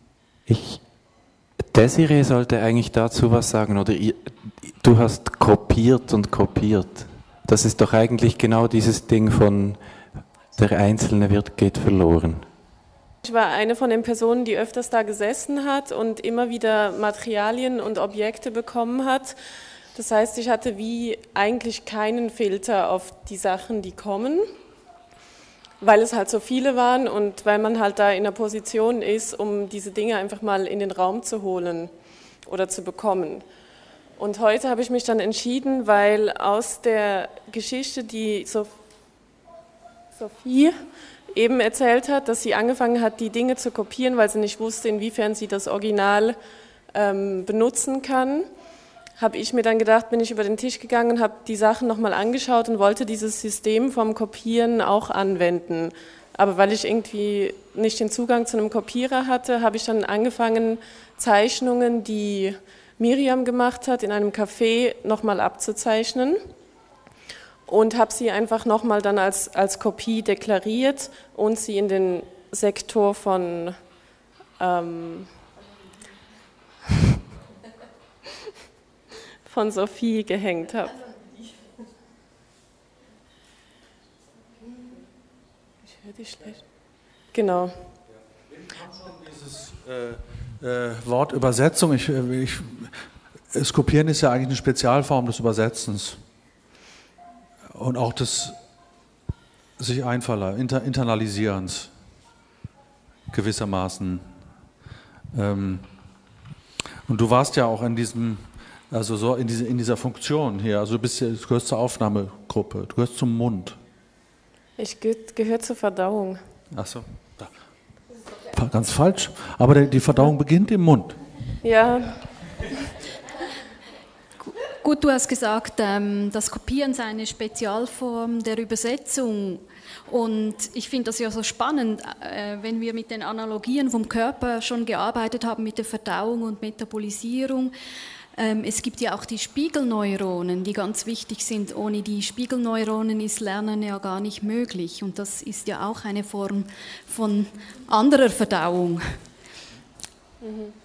Desiree sollte eigentlich dazu was sagen, oder du hast kopiert und kopiert. Das ist doch eigentlich genau dieses Ding von der Einzelne geht verloren. Ich war eine von den Personen, die öfters da gesessen hat und immer wieder Materialien und Objekte bekommen hat. Das heißt, ich hatte wie eigentlich keinen Filter auf die Sachen, die kommen, weil es halt so viele waren und weil man halt da in der Position ist, um diese Dinge einfach mal in den Raum zu holen oder zu bekommen. Und heute habe ich mich dann entschieden, weil aus der Geschichte, die Sophie eben erzählt hat, dass sie angefangen hat, die Dinge zu kopieren, weil sie nicht wusste, inwiefern sie das Original benutzen kann, habe ich mir dann gedacht, bin ich über den Tisch gegangen, habe die Sachen nochmal angeschaut und wollte dieses System vom Kopieren auch anwenden. Aber weil ich irgendwie nicht den Zugang zu einem Kopierer hatte, habe ich dann angefangen, Zeichnungen, die Miriam gemacht hat, in einem Café nochmal abzuzeichnen. Und habe sie einfach nochmal dann als Kopie deklariert und sie in den Sektor von Sophie gehängt habe. Ich höre dich schlecht. Genau. Dieses Wort Übersetzung, das Kopieren ist ja eigentlich eine Spezialform des Übersetzens. Und auch des sich Internalisierens gewissermaßen. Und du warst ja auch in diesem, also so in dieser Funktion hier, also du gehörst zur Aufnahmegruppe, du gehörst zum Mund. Ich gehöre zur Verdauung. Ach so, ganz falsch, aber die Verdauung beginnt im Mund. Ja. Gut, du hast gesagt, das Kopieren sei eine Spezialform der Übersetzung. Und ich finde das ja so spannend, wenn wir mit den Analogien vom Körper schon gearbeitet haben, mit der Verdauung und Metabolisierung. Es gibt ja auch die Spiegelneuronen, die ganz wichtig sind. Ohne die Spiegelneuronen ist Lernen ja gar nicht möglich. Und das ist ja auch eine Form von anderer Verdauung. Mhm.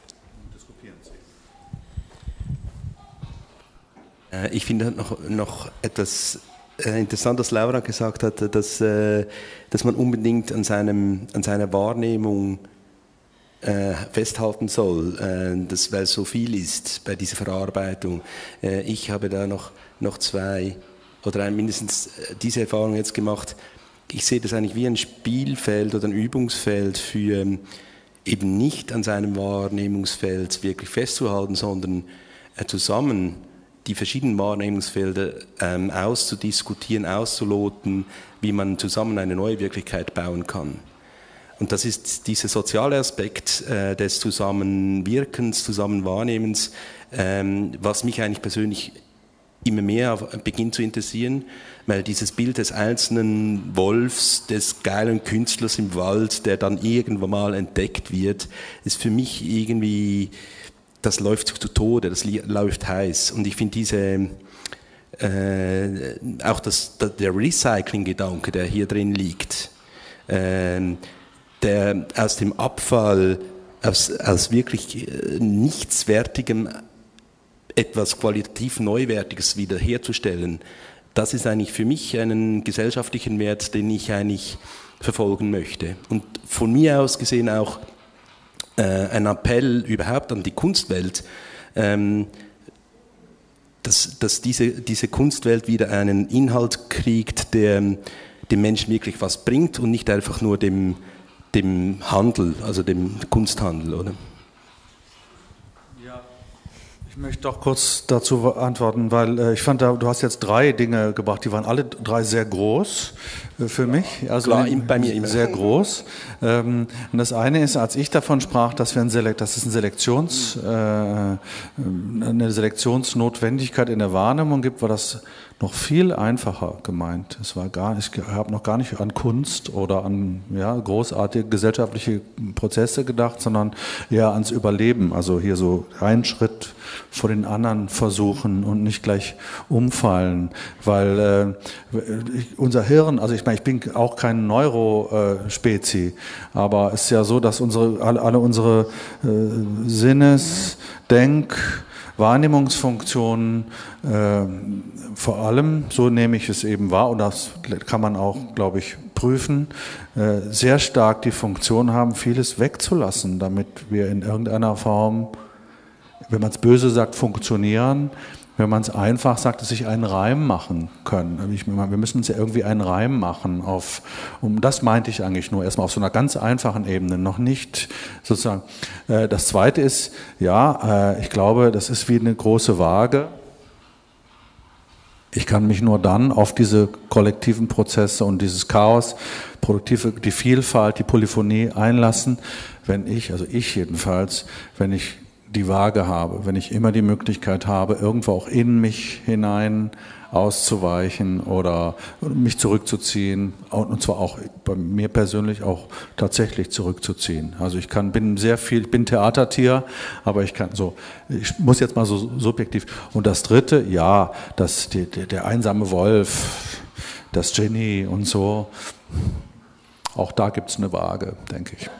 Ich finde noch etwas interessant, was Laura gesagt hat, dass man unbedingt an seiner Wahrnehmung festhalten soll, weil es so viel ist bei dieser Verarbeitung. Ich habe da noch zwei oder mindestens diese Erfahrung jetzt gemacht. Ich sehe das eigentlich wie ein Spielfeld oder ein Übungsfeld für eben nicht an seinem Wahrnehmungsfeld wirklich festzuhalten, sondern zusammen die verschiedenen Wahrnehmungsfelder auszudiskutieren, auszuloten, wie man zusammen eine neue Wirklichkeit bauen kann. Und das ist dieser soziale Aspekt des Zusammenwirkens, Zusammenwahrnehmens, was mich eigentlich persönlich immer mehr beginnt zu interessieren, weil dieses Bild des einzelnen Wolfs, des geilen Künstlers im Wald, der dann irgendwann mal entdeckt wird, ist für mich irgendwie, das läuft zu Tode, das läuft heiß. Und ich finde auch der Recycling-Gedanke, der hier drin liegt, der aus dem Abfall, aus wirklich nichtswertigem etwas qualitativ Neuwertiges wiederherzustellen, das ist eigentlich für mich einen gesellschaftlichen Wert, den ich eigentlich verfolgen möchte. Und von mir aus gesehen auch ein Appell überhaupt an die Kunstwelt, dass diese Kunstwelt wieder einen Inhalt kriegt, der dem Menschen wirklich was bringt und nicht einfach nur dem Handel, also dem Kunsthandel, oder? Ich möchte doch kurz dazu antworten, weil ich fand, du hast jetzt 3 Dinge gebracht, die waren alle 3 sehr groß für mich. Also klar, bei mir immer. Sehr groß. Und das eine ist, als ich davon sprach, dass eine Selektionsnotwendigkeit in der Wahrnehmung gibt, war das noch viel einfacher gemeint. Ich habe noch gar nicht an Kunst oder an großartige gesellschaftliche Prozesse gedacht, sondern eher ans Überleben. Also hier so einen Schritt vor den anderen versuchen und nicht gleich umfallen, weil unser Hirn, also ich bin auch kein Neurospezi, aber es ist ja so, dass alle unsere Wahrnehmungsfunktionen vor allem, so nehme ich es eben wahr, und das kann man auch, glaube ich, prüfen, sehr stark die Funktion haben, vieles wegzulassen, damit wir in irgendeiner Form, wenn man es böse sagt, funktionieren. Wenn man es einfach sagt, dass sich einen Reim machen können. Wir müssen uns ja irgendwie einen Reim machen das meinte ich eigentlich nur erstmal auf so einer ganz einfachen Ebene, noch nicht sozusagen. Das Zweite ist, ich glaube, das ist wie eine große Waage. Ich kann mich nur dann auf diese kollektiven Prozesse und dieses Chaos, die Vielfalt, die Polyphonie einlassen, wenn ich die Waage habe, wenn ich immer die Möglichkeit habe, irgendwo auch in mich hinein auszuweichen oder mich zurückzuziehen, und zwar auch bei mir persönlich auch tatsächlich zurückzuziehen. Also ich bin Theatertier, aber ich muss jetzt mal so subjektiv. Und das Dritte, der einsame Wolf, das Genie und so, auch da gibt es eine Waage, denke ich.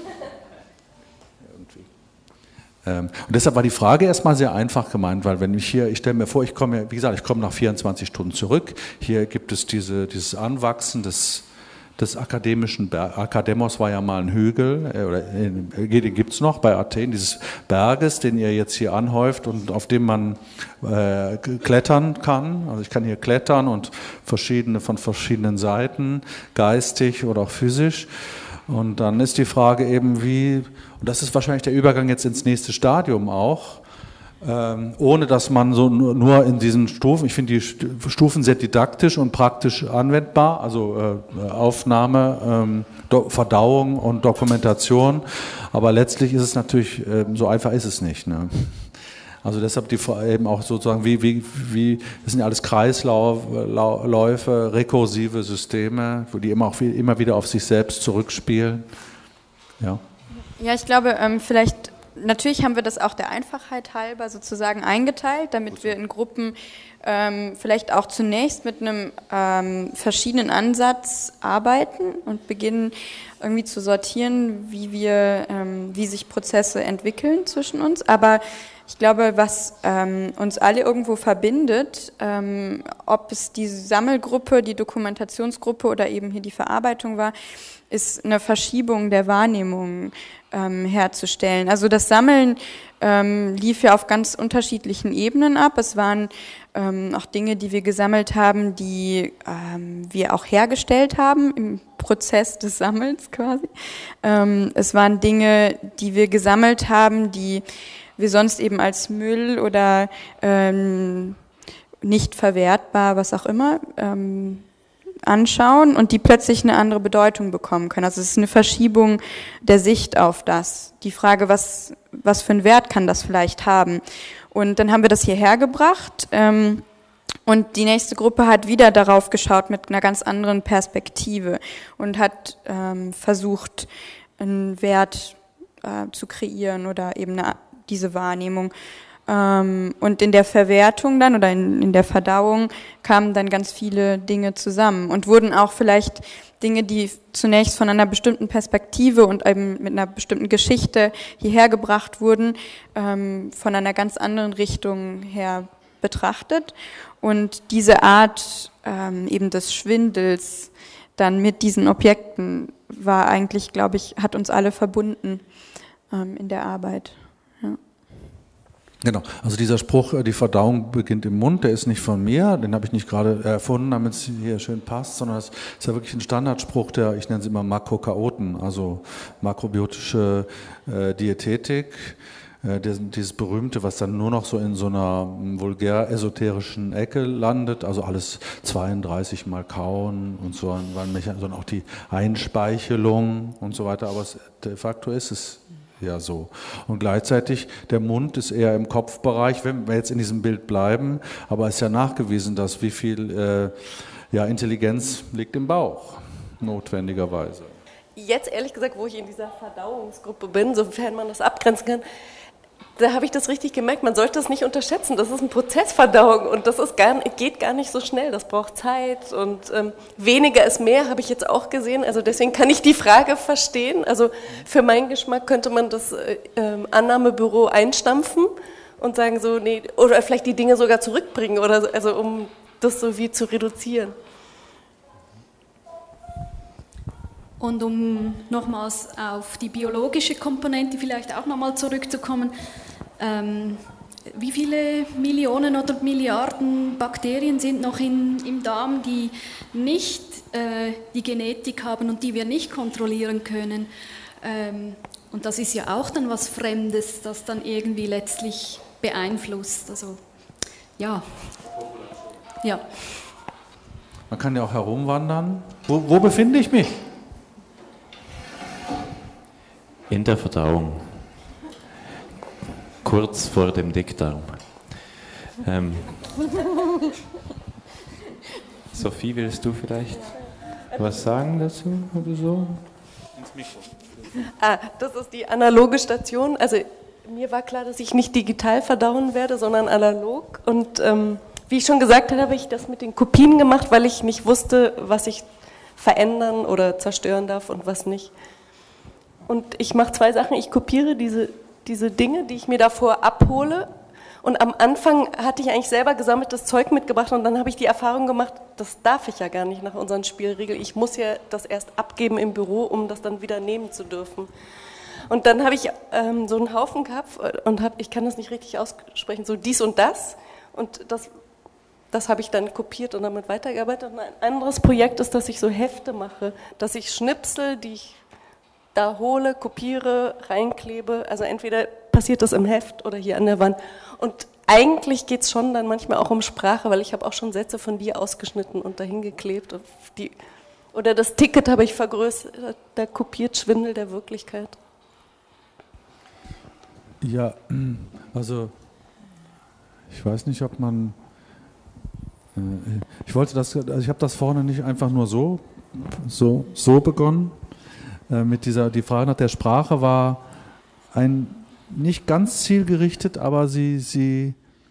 Und deshalb war die Frage erstmal sehr einfach gemeint, weil ich stelle mir vor, ich komme nach 24 Stunden zurück, hier gibt es dieses Anwachsen des akademischen Akademos war ja mal ein Hügel, den gibt es noch bei Athen, dieses Berges, den ihr jetzt hier anhäuft und auf dem man klettern kann. Also ich kann hier klettern und von verschiedenen Seiten, geistig oder auch physisch. Und dann ist die Frage eben, und das ist wahrscheinlich der Übergang jetzt ins nächste Stadium auch, ohne dass man so nur in diesen Stufen, ich finde die Stufen sehr didaktisch und praktisch anwendbar, also Aufnahme, Verdauung und Dokumentation, aber letztlich ist es natürlich, so einfach ist es nicht, ne? Also deshalb eben auch sozusagen, das sind ja alles Kreisläufe, rekursive Systeme, wo die immer wieder auf sich selbst zurückspielen. Ja, ich glaube, natürlich haben wir das auch der Einfachheit halber sozusagen eingeteilt, damit wir in Gruppen vielleicht auch zunächst mit einem verschiedenen Ansatz arbeiten und beginnen irgendwie zu sortieren, wie sich Prozesse entwickeln zwischen uns. Aber ich glaube, was uns alle irgendwo verbindet, ob es die Sammelgruppe, die Dokumentationsgruppe oder eben hier die Verarbeitung war, ist eine Verschiebung der Wahrnehmung herzustellen. Also das Sammeln lief ja auf ganz unterschiedlichen Ebenen ab. Es waren auch Dinge, die wir gesammelt haben, die wir auch hergestellt haben im Prozess des Sammelns quasi. Es waren Dinge, die wir gesammelt haben, die wir sonst eben als Müll oder nicht verwertbar, was auch immer, anschauen und die plötzlich eine andere Bedeutung bekommen können. Also es ist eine Verschiebung der Sicht auf das. Die Frage, was für einen Wert kann das vielleicht haben? Und dann haben wir das hierher gebracht und die nächste Gruppe hat wieder darauf geschaut mit einer ganz anderen Perspektive und hat versucht, einen Wert zu kreieren oder eben diese Wahrnehmung Und in der Verwertung dann oder in der Verdauung kamen dann ganz viele Dinge zusammen und wurden auch vielleicht Dinge, die zunächst von einer bestimmten Perspektive und eben mit einer bestimmten Geschichte hierher gebracht wurden, von einer ganz anderen Richtung her betrachtet. Und diese Art eben des Schwindels dann mit diesen Objekten war eigentlich, glaube ich, hat uns alle verbunden in der Arbeit. Ja. Genau, also dieser Spruch, die Verdauung beginnt im Mund, der ist nicht von mir, den habe ich nicht gerade erfunden, damit es hier schön passt, sondern das ist ja wirklich ein Standardspruch der, ich nenne es immer Makrochaoten, also makrobiotische Diätetik, dieses berühmte, was dann nur noch so in so einer vulgär-esoterischen Ecke landet, also alles 32 Mal kauen und so, sondern auch die Einspeichelung und so weiter, aber de facto ist es ja so. Und gleichzeitig, der Mund ist eher im Kopfbereich, wenn wir jetzt in diesem Bild bleiben, aber es ist ja nachgewiesen, dass wie viel Intelligenz liegt im Bauch, notwendigerweise. Jetzt ehrlich gesagt, wo ich in dieser Verdauungsgruppe bin, sofern man das abgrenzen kann, da habe ich das richtig gemerkt, man sollte das nicht unterschätzen, das ist ein Prozessverdauung und das ist geht gar nicht so schnell, das braucht Zeit und weniger ist mehr, habe ich jetzt auch gesehen, also deswegen kann ich die Frage verstehen, also für meinen Geschmack könnte man das Annahmebüro einstampfen und sagen so, nee, oder vielleicht die Dinge sogar zurückbringen, oder also um das so wie zu reduzieren. Und um nochmals auf die biologische Komponente vielleicht auch nochmal zurückzukommen, wie viele Millionen oder Milliarden Bakterien sind noch im Darm, die nicht die Genetik haben und die wir nicht kontrollieren können? Und das ist ja auch dann was Fremdes, das dann irgendwie letztlich beeinflusst. Also, ja. Ja. Man kann ja auch herumwandern. Wo befinde ich mich? In der Verdauung. Kurz vor dem Dickdarm. Sophie, willst du vielleicht was sagen dazu oder so? Das ist die analoge Station. Also mir war klar, dass ich nicht digital verdauen werde, sondern analog. Und wie ich schon gesagt habe, habe ich das mit den Kopien gemacht, weil ich nicht wusste, was ich verändern oder zerstören darf und was nicht. Und ich mache zwei Sachen. Ich kopiere diese Dinge, die ich mir davor abhole. Und am Anfang hatte ich eigentlich selber gesammeltes Zeug mitgebracht und dann habe ich die Erfahrung gemacht, das darf ich ja gar nicht nach unseren Spielregeln. Ich muss ja das erst abgeben im Büro, um das dann wieder nehmen zu dürfen. Und dann habe ich so einen Haufen gehabt und ich kann das nicht richtig aussprechen, so dies und das. Und das habe ich dann kopiert und damit weitergearbeitet. Und ein anderes Projekt ist, dass ich so Hefte mache, dass ich Schnipsel, die ich da hole, kopiere, reinklebe, also entweder passiert das im Heft oder hier an der Wand. Und eigentlich geht es schon dann manchmal auch um Sprache, weil ich habe auch schon Sätze von dir ausgeschnitten und dahin geklebt. Oder das Ticket habe ich vergrößert, der kopiert Schwindel der Wirklichkeit. Ja, also ich weiß nicht, ob man, ich habe das vorne nicht einfach nur so begonnen. Die Frage nach der Sprache war nicht ganz zielgerichtet, aber sie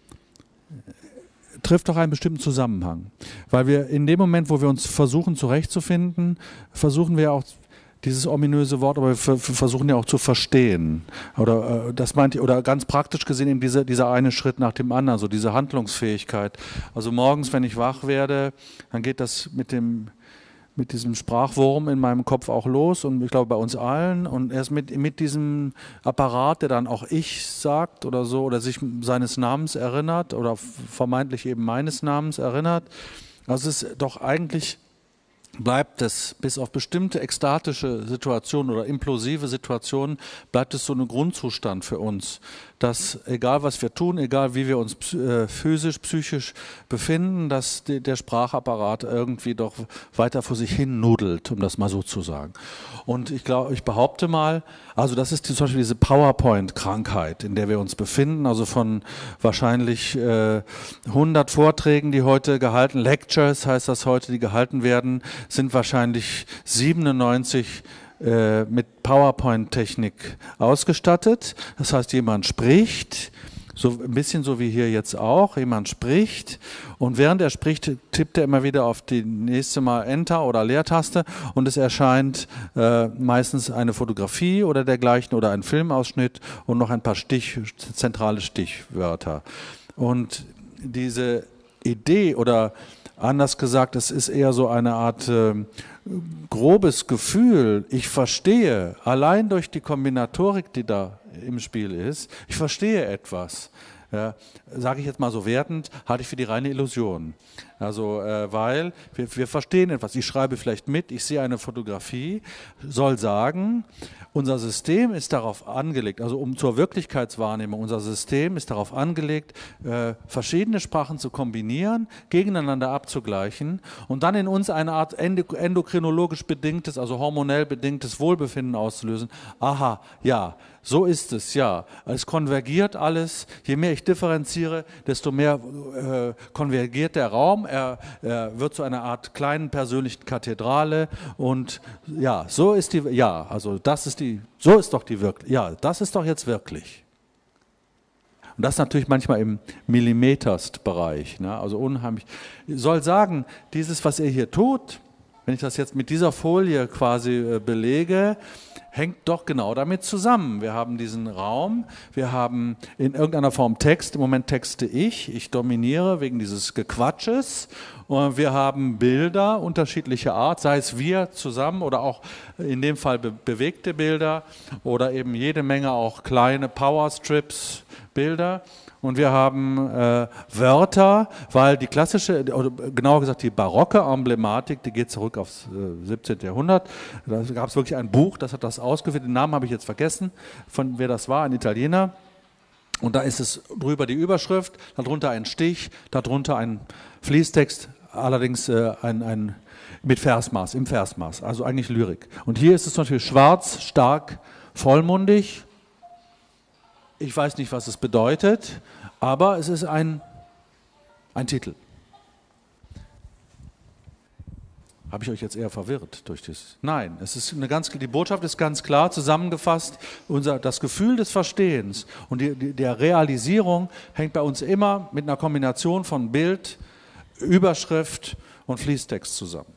trifft doch einen bestimmten Zusammenhang. Weil wir in dem Moment, wo wir uns versuchen zurechtzufinden, versuchen wir auch dieses ominöse Wort, aber wir versuchen ja auch zu verstehen. Oder oder ganz praktisch gesehen eben dieser eine Schritt nach dem anderen, so diese Handlungsfähigkeit. Also morgens, wenn ich wach werde, dann geht das mit diesem Sprachwurm in meinem Kopf auch los und ich glaube bei uns allen und erst mit diesem Apparat, der dann auch ich sagt oder so oder sich seines Namens erinnert oder vermeintlich eben meines Namens erinnert. Also es ist doch eigentlich bleibt es, bis auf bestimmte ekstatische Situationen oder implosive Situationen, bleibt es so ein Grundzustand für uns, dass egal was wir tun, egal wie wir uns physisch, psychisch befinden, dass der Sprachapparat irgendwie doch weiter vor sich hin nudelt, um das mal so zu sagen. Und ich behaupte mal, also das ist zum Beispiel diese PowerPoint-Krankheit, in der wir uns befinden, also von wahrscheinlich 100 Vorträgen, die heute gehalten, Lectures heißt das heute, die gehalten werden, sind wahrscheinlich 97 mit PowerPoint-Technik ausgestattet. Das heißt, jemand spricht, So ein bisschen so wie hier jetzt auch. Jemand spricht und während er spricht, tippt er immer wieder auf die nächste Mal Enter oder Leertaste und es erscheint meistens eine Fotografie oder dergleichen oder ein Filmausschnitt und noch ein paar zentrale Stichwörter. Und diese Idee oder anders gesagt, es ist eher so eine Art grobes Gefühl, ich verstehe, allein durch die Kombinatorik, die da im Spiel ist, ich verstehe etwas. Ja, sage ich jetzt mal so wertend, halte ich für die reine Illusion. Also, weil wir verstehen etwas. Ich schreibe vielleicht mit, ich sehe eine Fotografie, soll sagen, unser System ist darauf angelegt, also zur Wirklichkeitswahrnehmung, unser System ist darauf angelegt, verschiedene Sprachen zu kombinieren, gegeneinander abzugleichen und dann in uns eine Art endokrinologisch bedingtes, also hormonell bedingtes Wohlbefinden auszulösen. Aha, ja, so ist es, ja. Es konvergiert alles. Je mehr ich differenziere, desto mehr konvergiert der Raum. Er wird zu einer Art kleinen persönlichen Kathedrale. Und ja, so ist die, ja, also das ist die, so ist doch die wirklich, ja, das ist doch jetzt wirklich. Und das natürlich manchmal im Millimeterstbereich, ne? Also unheimlich. Ich soll sagen, dieses, was ihr hier tut, wenn ich das jetzt mit dieser Folie quasi belege, hängt doch genau damit zusammen. Wir haben diesen Raum, wir haben in irgendeiner Form Text, im Moment texte ich dominiere wegen dieses Gequatsches und wir haben Bilder unterschiedlicher Art, sei es wir zusammen oder auch in dem Fall bewegte Bilder oder eben jede Menge auch kleine Powerstrips, Bilder. Und wir haben Wörter, weil die klassische, oder genauer gesagt die barocke Emblematik, die geht zurück aufs 17. Jahrhundert. Da gab es wirklich ein Buch, das hat das ausgeführt. Den Namen habe ich jetzt vergessen, von wer das war, ein Italiener. Und da ist es drüber die Überschrift, darunter ein Stich, darunter ein Fließtext, allerdings mit Versmaß, im Versmaß, also eigentlich Lyrik. Und hier ist es natürlich schwarz, stark, vollmundig. Ich weiß nicht, was es bedeutet, aber es ist ein Titel. Habe ich euch jetzt eher verwirrt durch das? Nein, es ist die Botschaft ist ganz klar zusammengefasst. Das Gefühl des Verstehens und der Realisierung hängt bei uns immer mit einer Kombination von Bild, Überschrift und Fließtext zusammen.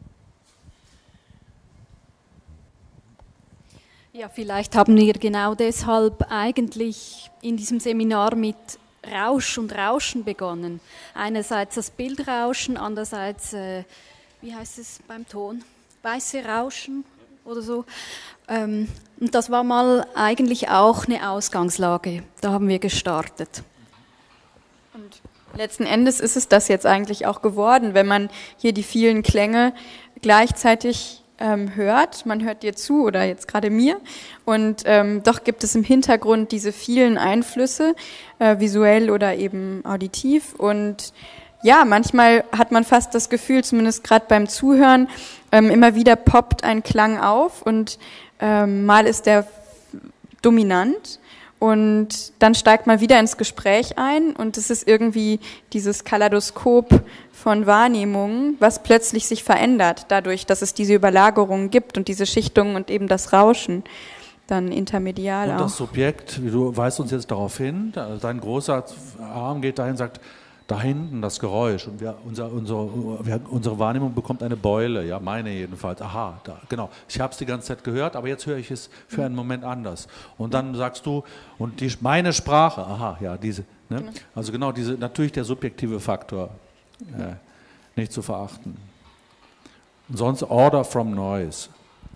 Ja, vielleicht haben wir genau deshalb eigentlich in diesem Seminar mit Rausch und Rauschen begonnen. Einerseits das Bildrauschen, andererseits, wie heißt es beim Ton? Weiße Rauschen oder so. Und das war mal eigentlich auch eine Ausgangslage. Da haben wir gestartet. Und letzten Endes ist es das jetzt eigentlich auch geworden, wenn man hier die vielen Klänge gleichzeitig hört, man hört dir zu oder jetzt gerade mir und doch gibt es im Hintergrund diese vielen Einflüsse, visuell oder eben auditiv und ja, manchmal hat man fast das Gefühl, zumindest gerade beim Zuhören, immer wieder poppt ein Klang auf und mal ist der dominant und dann steigt man wieder ins Gespräch ein und es ist irgendwie dieses Kaleidoskop von Wahrnehmungen, was plötzlich sich verändert, dadurch, dass es diese Überlagerungen gibt und diese Schichtungen und eben das Rauschen dann intermedial auch. Und das Subjekt, du weist uns jetzt darauf hin, dein großer Arm geht dahin und sagt, da hinten das Geräusch und unsere Wahrnehmung bekommt eine Beule, ja, meine jedenfalls. Aha, da, genau. Ich habe es die ganze Zeit gehört, aber jetzt höre ich es für einen Moment anders. Und dann sagst du, und meine Sprache, aha, ja, diese. Ne? Genau. Also genau diese, natürlich der subjektive Faktor nicht zu verachten. Und sonst Order from Noise.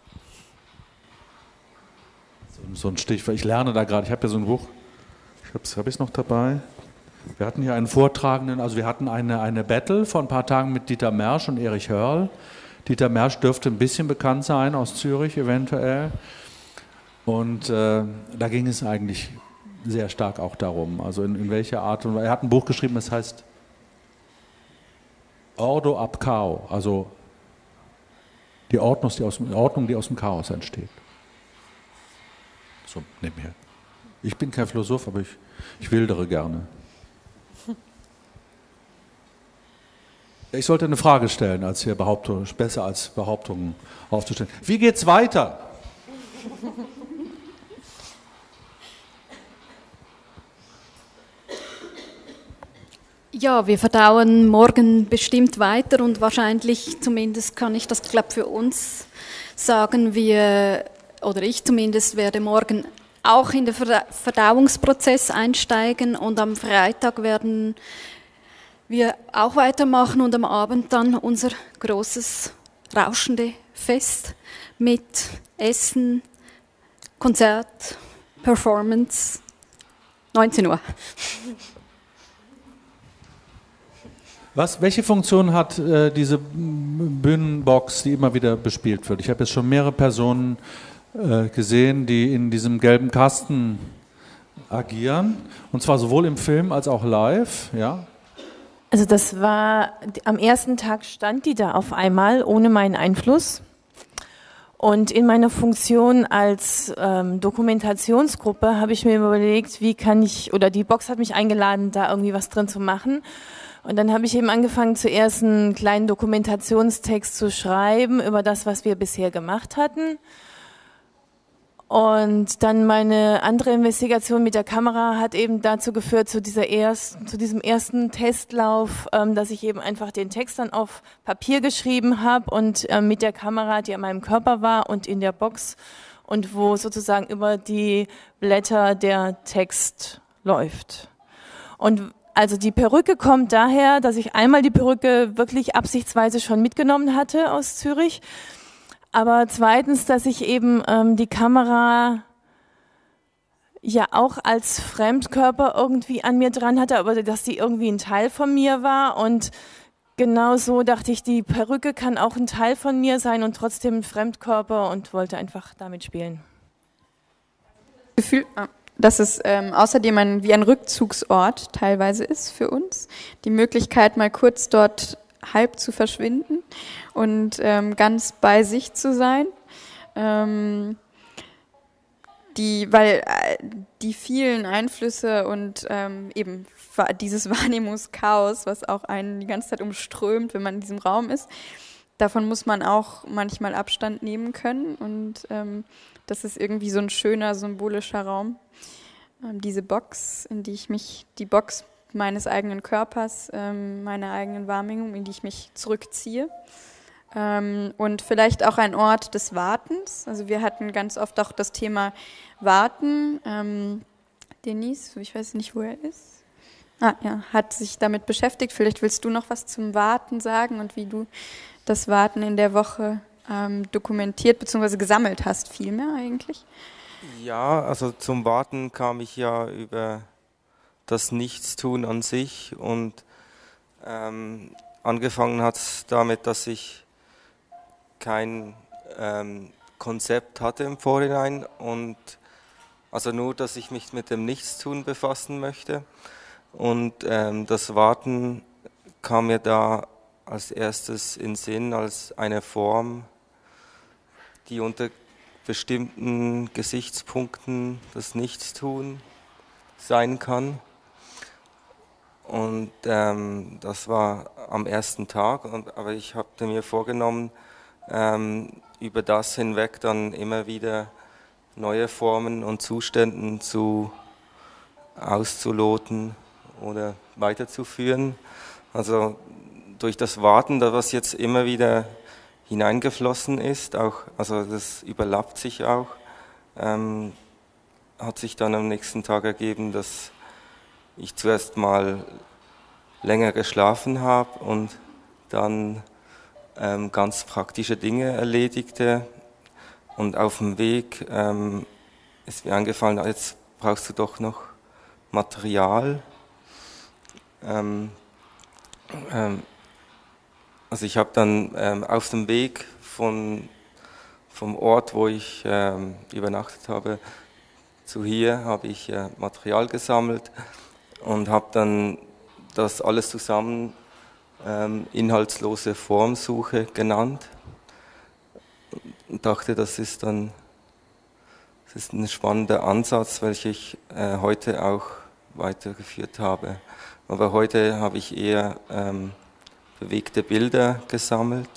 So ein Stichwort. Ich lerne da gerade. Ich habe ja so ein Buch. Habe ich es noch dabei? Wir hatten hier einen Vortragenden, also wir hatten eine Battle vor ein paar Tagen mit Dieter Mersch und Erich Hörl. Dieter Mersch dürfte ein bisschen bekannt sein, aus Zürich eventuell. Und da ging es eigentlich sehr stark auch darum, also in welcher Art und Weise. Er hat ein Buch geschrieben, das heißt Ordo ab Chaos, also die Ordnung, die aus dem Chaos entsteht. So, nebenher. Ich bin kein Philosoph, aber ich wildere gerne. Ich sollte eine Frage stellen, als hier besser als Behauptungen aufzustellen. Wie geht's weiter? Ja, wir verdauen morgen bestimmt weiter und wahrscheinlich, zumindest kann ich das, glaube für uns sagen, oder ich zumindest werde morgen auch in den Verdauungsprozess einsteigen und am Freitag werden wir auch weitermachen und am Abend dann unser großes, rauschende Fest mit Essen, Konzert, Performance, 19 Uhr. Welche Funktion hat diese Bühnenbox, die immer wieder bespielt wird? Ich habe jetzt schon mehrere Personen gesehen, die in diesem gelben Kasten agieren, und zwar sowohl im Film als auch live. Ja? Also das war, am ersten Tag stand die da auf einmal, ohne meinen Einfluss. Und in meiner Funktion als Dokumentationsgruppe habe ich mir überlegt, wie kann ich, oder die Box hat mich eingeladen, da irgendwie was drin zu machen. Und dann habe ich eben angefangen, zuerst einen kleinen Dokumentationstext zu schreiben über das, was wir bisher gemacht hatten. Und dann meine andere Investigation mit der Kamera hat eben dazu geführt, zu diesem ersten Testlauf, dass ich eben einfach den Text dann auf Papier geschrieben habe und mit der Kamera, die an meinem Körper war und in der Box und wo sozusagen über die Blätter der Text läuft. Und also die Perücke kommt daher, dass ich einmal die Perücke wirklich absichtsweise schon mitgenommen hatte aus Zürich. Aber zweitens, dass ich eben die Kamera ja auch als Fremdkörper irgendwie an mir dran hatte, aber dass die irgendwie ein Teil von mir war. Und genau so dachte ich, die Perücke kann auch ein Teil von mir sein und trotzdem ein Fremdkörper, und wollte einfach damit spielen. Gefühl, dass es außerdem wie ein Rückzugsort teilweise ist für uns. Die Möglichkeit, mal kurz dort halb zu verschwinden und ganz bei sich zu sein. Weil die vielen Einflüsse und eben dieses Wahrnehmungschaos, was auch einen die ganze Zeit umströmt, wenn man in diesem Raum ist, davon muss man auch manchmal Abstand nehmen können. Und das ist irgendwie so ein schöner, symbolischer Raum. Diese Box, in die ich die Box meines eigenen Körpers, meiner eigenen Wahrnehmung, in die ich mich zurückziehe. Und vielleicht auch ein Ort des Wartens. Also wir hatten ganz oft auch das Thema Warten. Denise, ich weiß nicht, wo er ist. Hat sich damit beschäftigt. Vielleicht willst du noch was zum Warten sagen und wie du das Warten in der Woche dokumentiert bzw. gesammelt hast, vielmehr eigentlich. Ja, also zum Warten kam ich ja über das Nichtstun an sich, und angefangen hat es damit, dass ich kein Konzept hatte im Vorhinein, und also nur, dass ich mich mit dem Nichtstun befassen möchte, und das Warten kam mir da als erstes in Sinn als eine Form, die unter bestimmten Gesichtspunkten das Nichtstun sein kann. Und das war am ersten Tag, aber ich hatte mir vorgenommen, über das hinweg dann immer wieder neue Formen und Zustände auszuloten oder weiterzuführen. Also durch das Warten, was jetzt immer wieder hineingeflossen ist, also das überlappt sich auch, hat sich dann am nächsten Tag ergeben, dass ich zuerst mal länger geschlafen habe und dann ganz praktische Dinge erledigte. Und auf dem Weg ist mir eingefallen, jetzt brauchst du doch noch Material. Also ich habe dann auf dem Weg vom Ort, wo ich übernachtet habe, zu hier habe ich Material gesammelt und habe dann das alles zusammen inhaltslose Formsuche genannt und dachte, das ist ein spannender Ansatz, welchen ich heute auch weitergeführt habe. Aber heute habe ich eher bewegte Bilder gesammelt,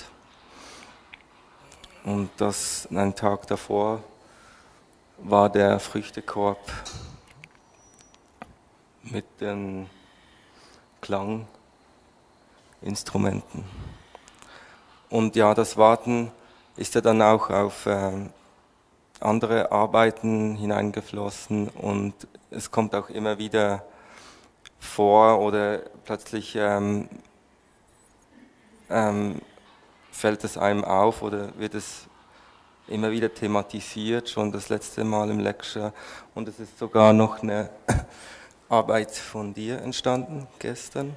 und einen Tag davor war der Früchtekorb mit den Klanginstrumenten. Und ja, das Warten ist ja dann auch auf andere Arbeiten hineingeflossen und es kommt auch immer wieder vor oder plötzlich fällt es einem auf oder wird es immer wieder thematisiert, schon das letzte Mal im Lecture. Und es ist sogar noch eine Arbeit von dir entstanden gestern.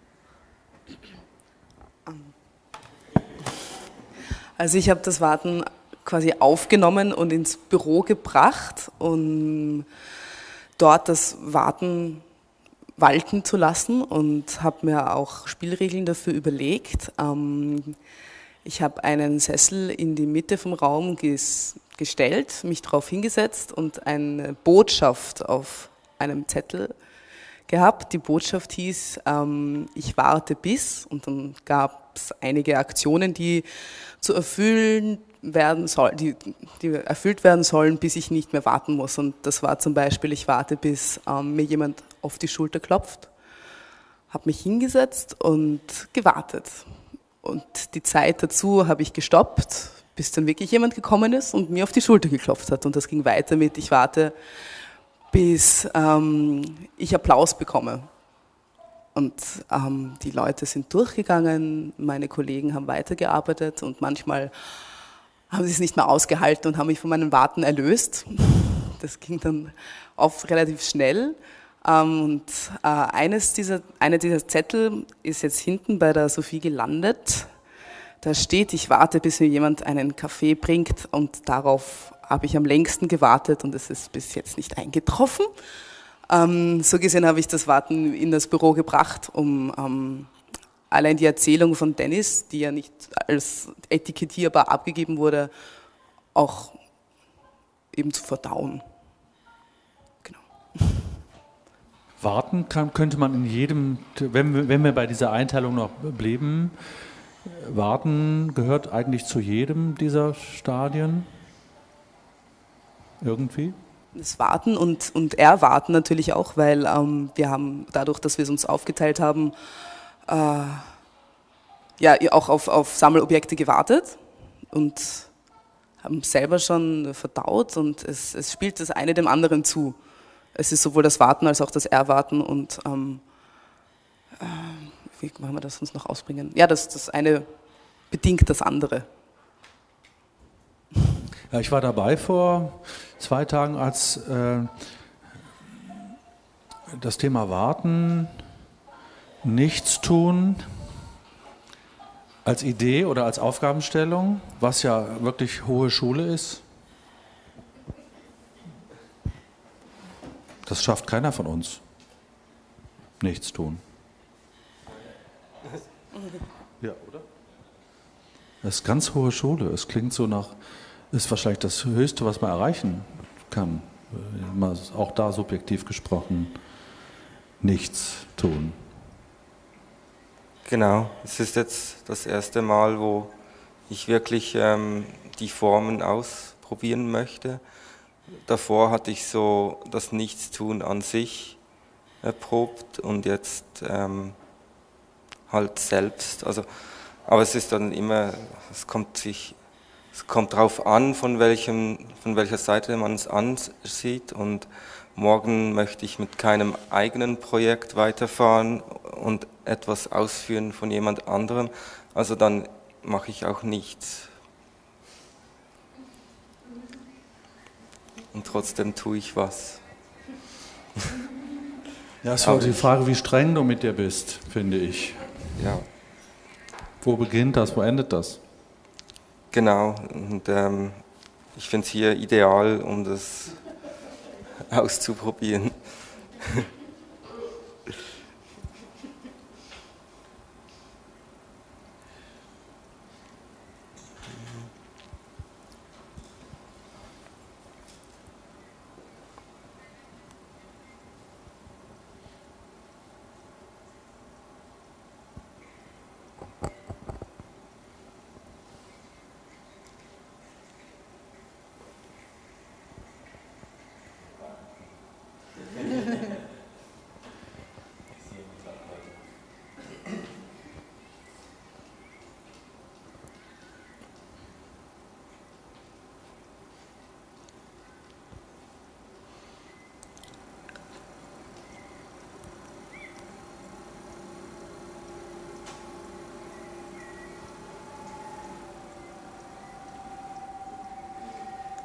Also ich habe das Warten quasi aufgenommen und ins Büro gebracht, um dort das Warten walten zu lassen und habe mir auch Spielregeln dafür überlegt. Ich habe einen Sessel in die Mitte vom Raum gestellt, mich darauf hingesetzt und eine Botschaft auf einem Zettel gehabt. Die Botschaft hieß, ich warte bis, und dann gab es einige Aktionen, die zu erfüllen werden sollen, die erfüllt werden sollen, bis ich nicht mehr warten muss. Und das war zum Beispiel, ich warte, bis mir jemand auf die Schulter klopft, habe mich hingesetzt und gewartet. Und die Zeit dazu habe ich gestoppt, bis dann wirklich jemand gekommen ist und mir auf die Schulter geklopft hat. Und das ging weiter mit, ich warte, bis ich Applaus bekomme. Und die Leute sind durchgegangen, meine Kollegen haben weitergearbeitet und manchmal haben sie es nicht mehr ausgehalten und haben mich von meinem Warten erlöst. Das ging dann oft relativ schnell. Und einer dieser Zettel ist jetzt hinten bei der Sophie gelandet. Da steht, ich warte, bis mir jemand einen Kaffee bringt, und darauf habe ich am längsten gewartet und es ist bis jetzt nicht eingetroffen. So gesehen habe ich das Warten in das Büro gebracht, um allein die Erzählung von Dennis, die ja nicht als etikettierbar abgegeben wurde, auch eben zu verdauen. Warten könnte man in jedem, wenn wir bei dieser Einteilung noch blieben, Warten gehört eigentlich zu jedem dieser Stadien? Irgendwie? Das Warten und Erwarten natürlich auch, weil wir haben dadurch, dass wir es uns aufgeteilt haben, ja auch auf Sammelobjekte gewartet und haben selber schon verdaut, und es spielt das eine dem anderen zu. Es ist sowohl das Warten als auch das Erwarten, und wie machen wir das uns noch ausbringen? Ja, das eine bedingt das andere. Ja, ich war dabei vor 2 Tagen, als das Thema Warten, Nichtstun als Idee oder als Aufgabenstellung, was ja wirklich hohe Schule ist, das schafft keiner von uns. Nichts tun. Ja, oder? Das ist ganz hohe Schule. Es klingt so nach, ist wahrscheinlich das Höchste, was man erreichen kann. Auch da subjektiv gesprochen, nichts tun. Genau, es ist jetzt das erste Mal, wo ich wirklich die Formen ausprobieren möchte. Davor hatte ich so das Nichtstun an sich erprobt und jetzt halt selbst. Also, aber es ist dann immer, es kommt drauf an, von welcher Seite man es ansieht, und morgen möchte ich mit keinem eigenen Projekt weiterfahren und etwas ausführen von jemand anderem. Also dann mache ich auch nichts. Und trotzdem tue ich was. Ja, es war die Frage, wie streng du mit dir bist, finde ich. Ja. Wo beginnt das, wo endet das? Genau, und ich finde es hier ideal, um das auszuprobieren.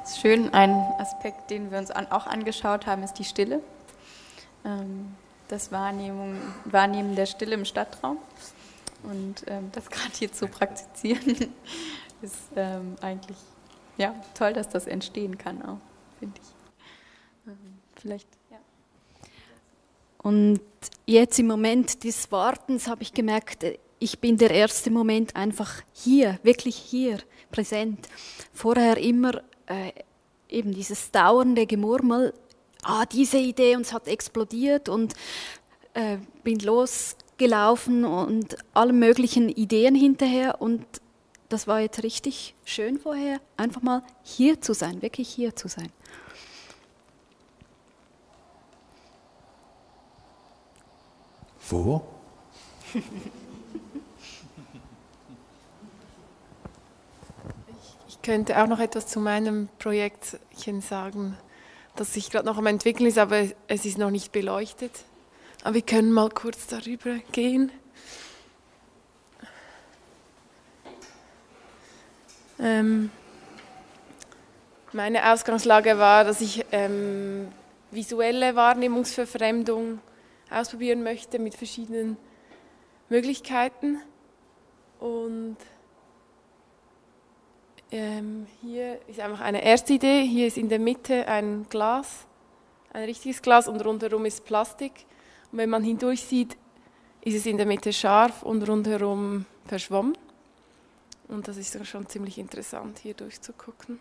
Das ist schön. Ein Aspekt, den wir uns auch angeschaut haben, ist die Stille. Das Wahrnehmen der Stille im Stadtraum. Und das gerade hier zu praktizieren, ist eigentlich toll, dass das entstehen kann auch, finde ich. Vielleicht, ja. Und jetzt im Moment des Wartens habe ich gemerkt, ich bin der erste Moment einfach hier, wirklich hier, präsent. Vorher immer eben dieses dauernde Gemurmel, diese Idee, und es hat explodiert und bin losgelaufen und allen möglichen Ideen hinterher, und das war jetzt richtig schön vorher, einfach mal hier zu sein, wirklich hier zu sein. Wo? Ich könnte auch noch etwas zu meinem Projektchen sagen, das sich gerade noch am entwickeln ist, aber es ist noch nicht beleuchtet. Aber wir können mal kurz darüber gehen. Meine Ausgangslage war, dass ich visuelle Wahrnehmungsverfremdung ausprobieren möchte mit verschiedenen Möglichkeiten. Und hier ist einfach eine erste Idee. Hier ist in der Mitte ein Glas, ein richtiges Glas, und rundherum ist Plastik. Und wenn man hindurch sieht, ist es in der Mitte scharf und rundherum verschwommen. Und das ist schon ziemlich interessant, hier durchzugucken.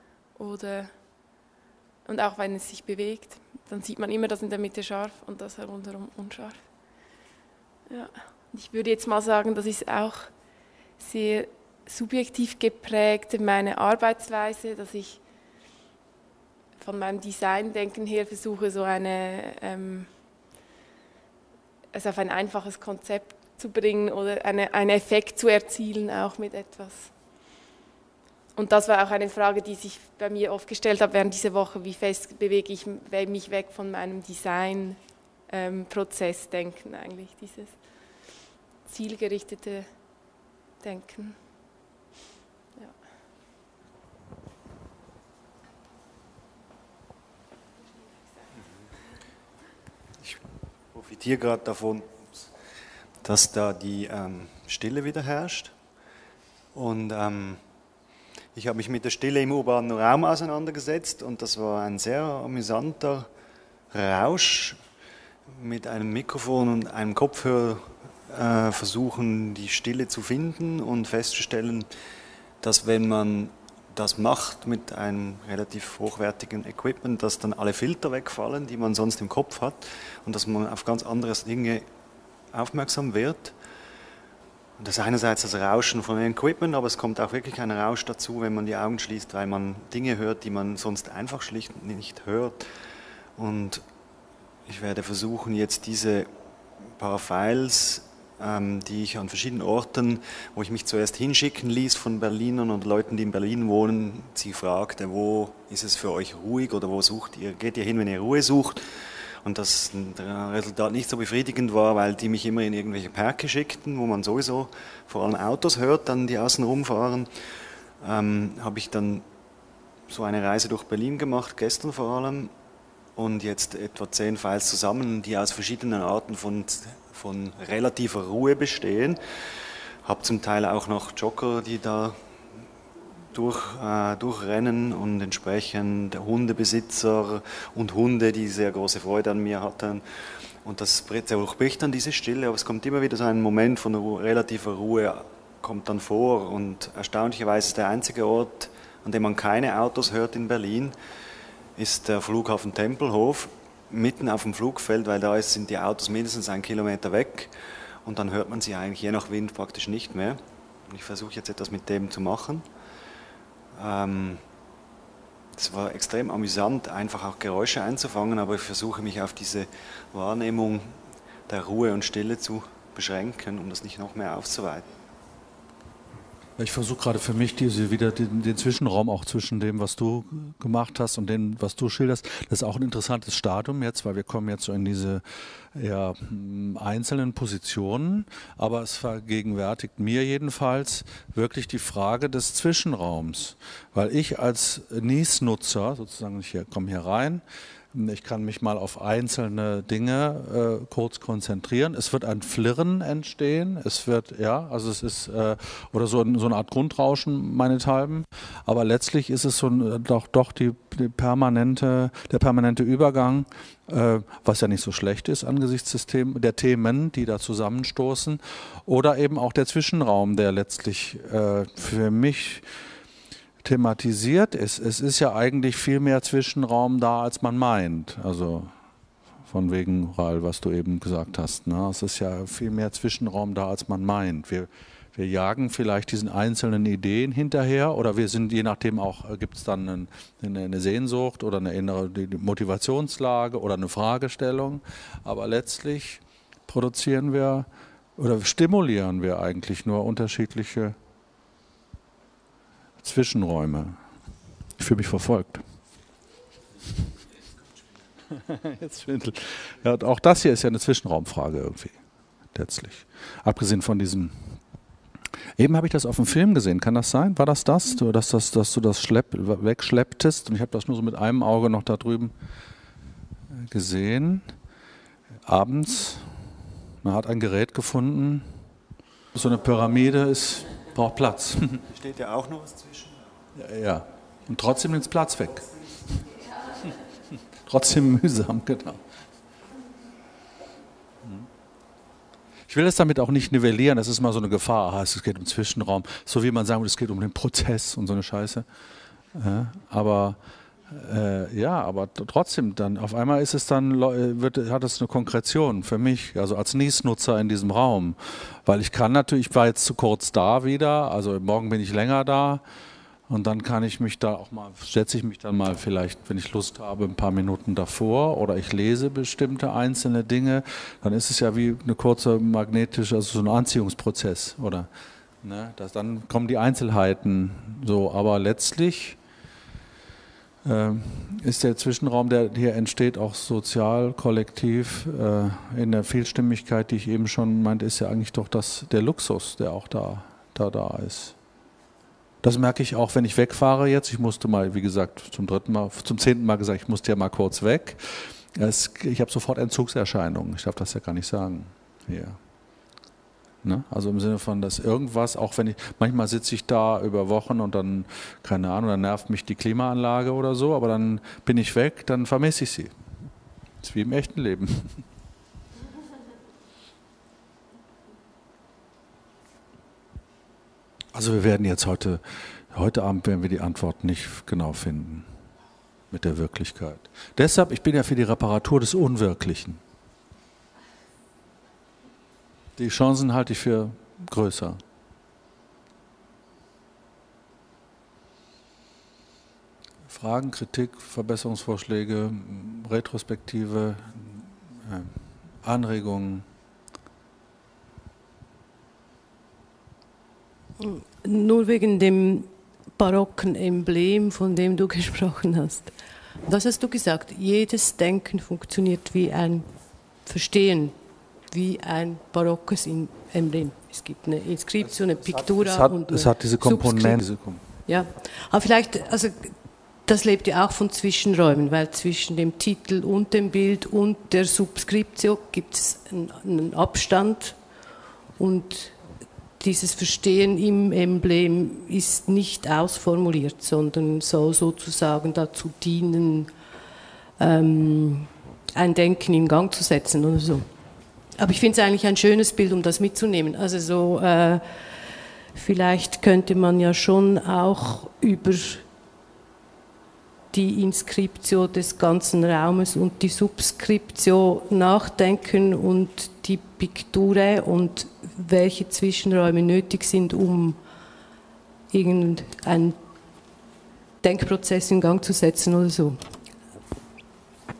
Und auch wenn es sich bewegt, dann sieht man immer das in der Mitte scharf und das rundherum unscharf. Ja. Ich würde jetzt mal sagen, das ist auch sehr subjektiv geprägt, meine Arbeitsweise, dass ich von meinem Designdenken her versuche, es auf ein einfaches Konzept zu bringen oder einen Effekt zu erzielen, auch mit etwas. Und das war auch eine Frage, die sich bei mir oft gestellt hat während dieser Woche: Wie fest bewege ich mich weg von meinem Design-Prozessdenken eigentlich, dieses zielgerichtete Denken. Ja. Ich profitiere gerade davon, dass da die Stille wieder herrscht. Und ich habe mich mit der Stille im urbanen Raum auseinandergesetzt, und das war ein sehr amüsanter Rausch. Mit einem Mikrofon und einem Kopfhörer versuchen, die Stille zu finden und festzustellen, dass wenn man das macht mit einem relativ hochwertigen Equipment, dass dann alle Filter wegfallen, die man sonst im Kopf hat, und dass man auf ganz andere Dinge aufmerksam wird. Und das ist einerseits das Rauschen von dem Equipment, aber es kommt auch wirklich ein Rausch dazu, wenn man die Augen schließt, weil man Dinge hört, die man sonst einfach schlicht nicht hört. Und ich werde versuchen, jetzt diese paar Files, die ich an verschiedenen Orten, wo ich mich zuerst hinschicken ließ von Berlinern und Leuten, die in Berlin wohnen, sie fragte, wo ist es für euch ruhig oder wo geht ihr hin, wenn ihr Ruhe sucht? Und das Resultat nicht so befriedigend war, weil die mich immer in irgendwelche Parke schickten, wo man sowieso vor allem Autos hört, dann die außen rumfahren, habe ich dann so eine Reise durch Berlin gemacht, gestern vor allem, und jetzt etwa 10 Files zusammen, die aus verschiedenen Arten von relativer Ruhe bestehen. Habe zum Teil auch noch Jogger, die da durchrennen, und entsprechend Hundebesitzer und Hunde, die sehr große Freude an mir hatten. Und das durchbricht dann diese Stille, aber es kommt immer wieder so ein Moment von relativer Ruhe, kommt dann vor. Und erstaunlicherweise ist der einzige Ort, an dem man keine Autos hört in Berlin, ist der Flughafen Tempelhof, mitten auf dem Flugfeld, weil da sind die Autos mindestens 1 Kilometer weg, und dann hört man sie eigentlich je nach Wind praktisch nicht mehr. Und ich versuche jetzt etwas mit dem zu machen. Es war extrem amüsant, einfach auch Geräusche einzufangen, aber ich versuche mich auf diese Wahrnehmung der Ruhe und Stille zu beschränken, um das nicht noch mehr aufzuweiten. Ich versuche gerade für mich wieder den Zwischenraum auch zwischen dem, was du gemacht hast und dem, was du schilderst. Das ist auch ein interessantes Stadium jetzt, weil wir kommen jetzt so in diese einzelnen Positionen, aber es vergegenwärtigt mir jedenfalls wirklich die Frage des Zwischenraums, weil ich als Nice-Nutzer sozusagen, ich komme hier rein, ich kann mich mal auf einzelne Dinge kurz konzentrieren. Es wird ein Flirren entstehen. Es wird, also es ist, oder so eine Art Grundrauschen meinethalben. Aber letztlich ist es doch der permanente Übergang, was ja nicht so schlecht ist angesichts der Themen, die da zusammenstoßen. Oder eben auch der Zwischenraum, der letztlich für mich thematisiert ist. Es ist ja eigentlich viel mehr Zwischenraum da, als man meint. Also von wegen, Rahl, was du eben gesagt hast. Ne? Es ist ja viel mehr Zwischenraum da, als man meint. Wir jagen vielleicht diesen einzelnen Ideen hinterher oder wir sind, je nachdem auch, gibt es dann eine Sehnsucht oder eine innere Motivationslage oder eine Fragestellung. Aber letztlich produzieren wir oder stimulieren wir eigentlich nur unterschiedliche Zwischenräume. Ich fühle mich verfolgt. Jetzt schwindel. Ja, auch das hier ist ja eine Zwischenraumfrage irgendwie, letztlich. Abgesehen von diesem. Eben habe ich das auf dem Film gesehen. Kann das sein? War das das? Dass du das wegschlepptest? Und ich habe das nur so mit einem Auge noch da drüben gesehen. Abends. Man hat ein Gerät gefunden. So eine Pyramide braucht Platz. Steht ja auch noch was zwischen. Ja. Und trotzdem nimmt es Platz weg. Trotzdem mühsam, genau. Ich will das damit auch nicht nivellieren, das ist mal so eine Gefahr. Es geht um Zwischenraum, so wie man sagen würde, es geht um den Prozess und so eine Scheiße. Aber trotzdem, dann auf einmal ist es dann, hat es eine Konkretion für mich, also als Nice-Nutzer in diesem Raum. Weil ich war jetzt zu kurz da wieder, also morgen bin ich länger da. Und dann setze ich mich dann mal vielleicht, wenn ich Lust habe, ein paar Minuten davor oder ich lese bestimmte einzelne Dinge. Dann ist es ja wie eine kurze magnetische, also so ein Anziehungsprozess, oder? Ne? Dann kommen die Einzelheiten so, aber letztlich ist der Zwischenraum, der hier entsteht, auch sozial, kollektiv, in der Vielstimmigkeit, die ich eben schon meinte, ist ja eigentlich doch der Luxus, der auch da ist. Das merke ich auch, wenn ich wegfahre jetzt. Ich musste mal, wie gesagt, zum 10. Mal gesagt, ich musste ja mal kurz weg. Ich habe sofort Entzugserscheinungen. Ich darf das ja gar nicht sagen hier. Ne? Also im Sinne von, dass irgendwas, auch wenn manchmal sitze ich da über Wochen und dann, keine Ahnung, dann nervt mich die Klimaanlage oder so, aber dann bin ich weg, dann vermisse ich sie. Das ist wie im echten Leben. Also wir werden jetzt heute Abend werden wir die Antwort nicht genau finden mit der Wirklichkeit. Deshalb, ich bin ja für die Reparatur des Unwirklichen. Die Chancen halte ich für größer. Fragen, Kritik, Verbesserungsvorschläge, Retrospektive, Anregungen. Nur wegen dem barocken Emblem, von dem du gesprochen hast. Was hast du gesagt? Jedes Denken funktioniert wie ein Verstehen, wie ein barockes Emblem. Es gibt eine Inskription, eine Pictura es hat diese Komponente. Ja, aber vielleicht, also das lebt ja auch von Zwischenräumen, weil zwischen dem Titel und dem Bild und der Subskriptio gibt es einen Abstand und dieses Verstehen im Emblem ist nicht ausformuliert, sondern soll sozusagen dazu dienen, ein Denken in Gang zu setzen oder so. Aber ich finde es eigentlich ein schönes Bild, um das mitzunehmen. Also so, vielleicht könnte man ja schon auch über die Inskriptio des ganzen Raumes und die Subskriptio nachdenken und die Picture und welche Zwischenräume nötig sind, um irgendeinen Denkprozess in Gang zu setzen oder so.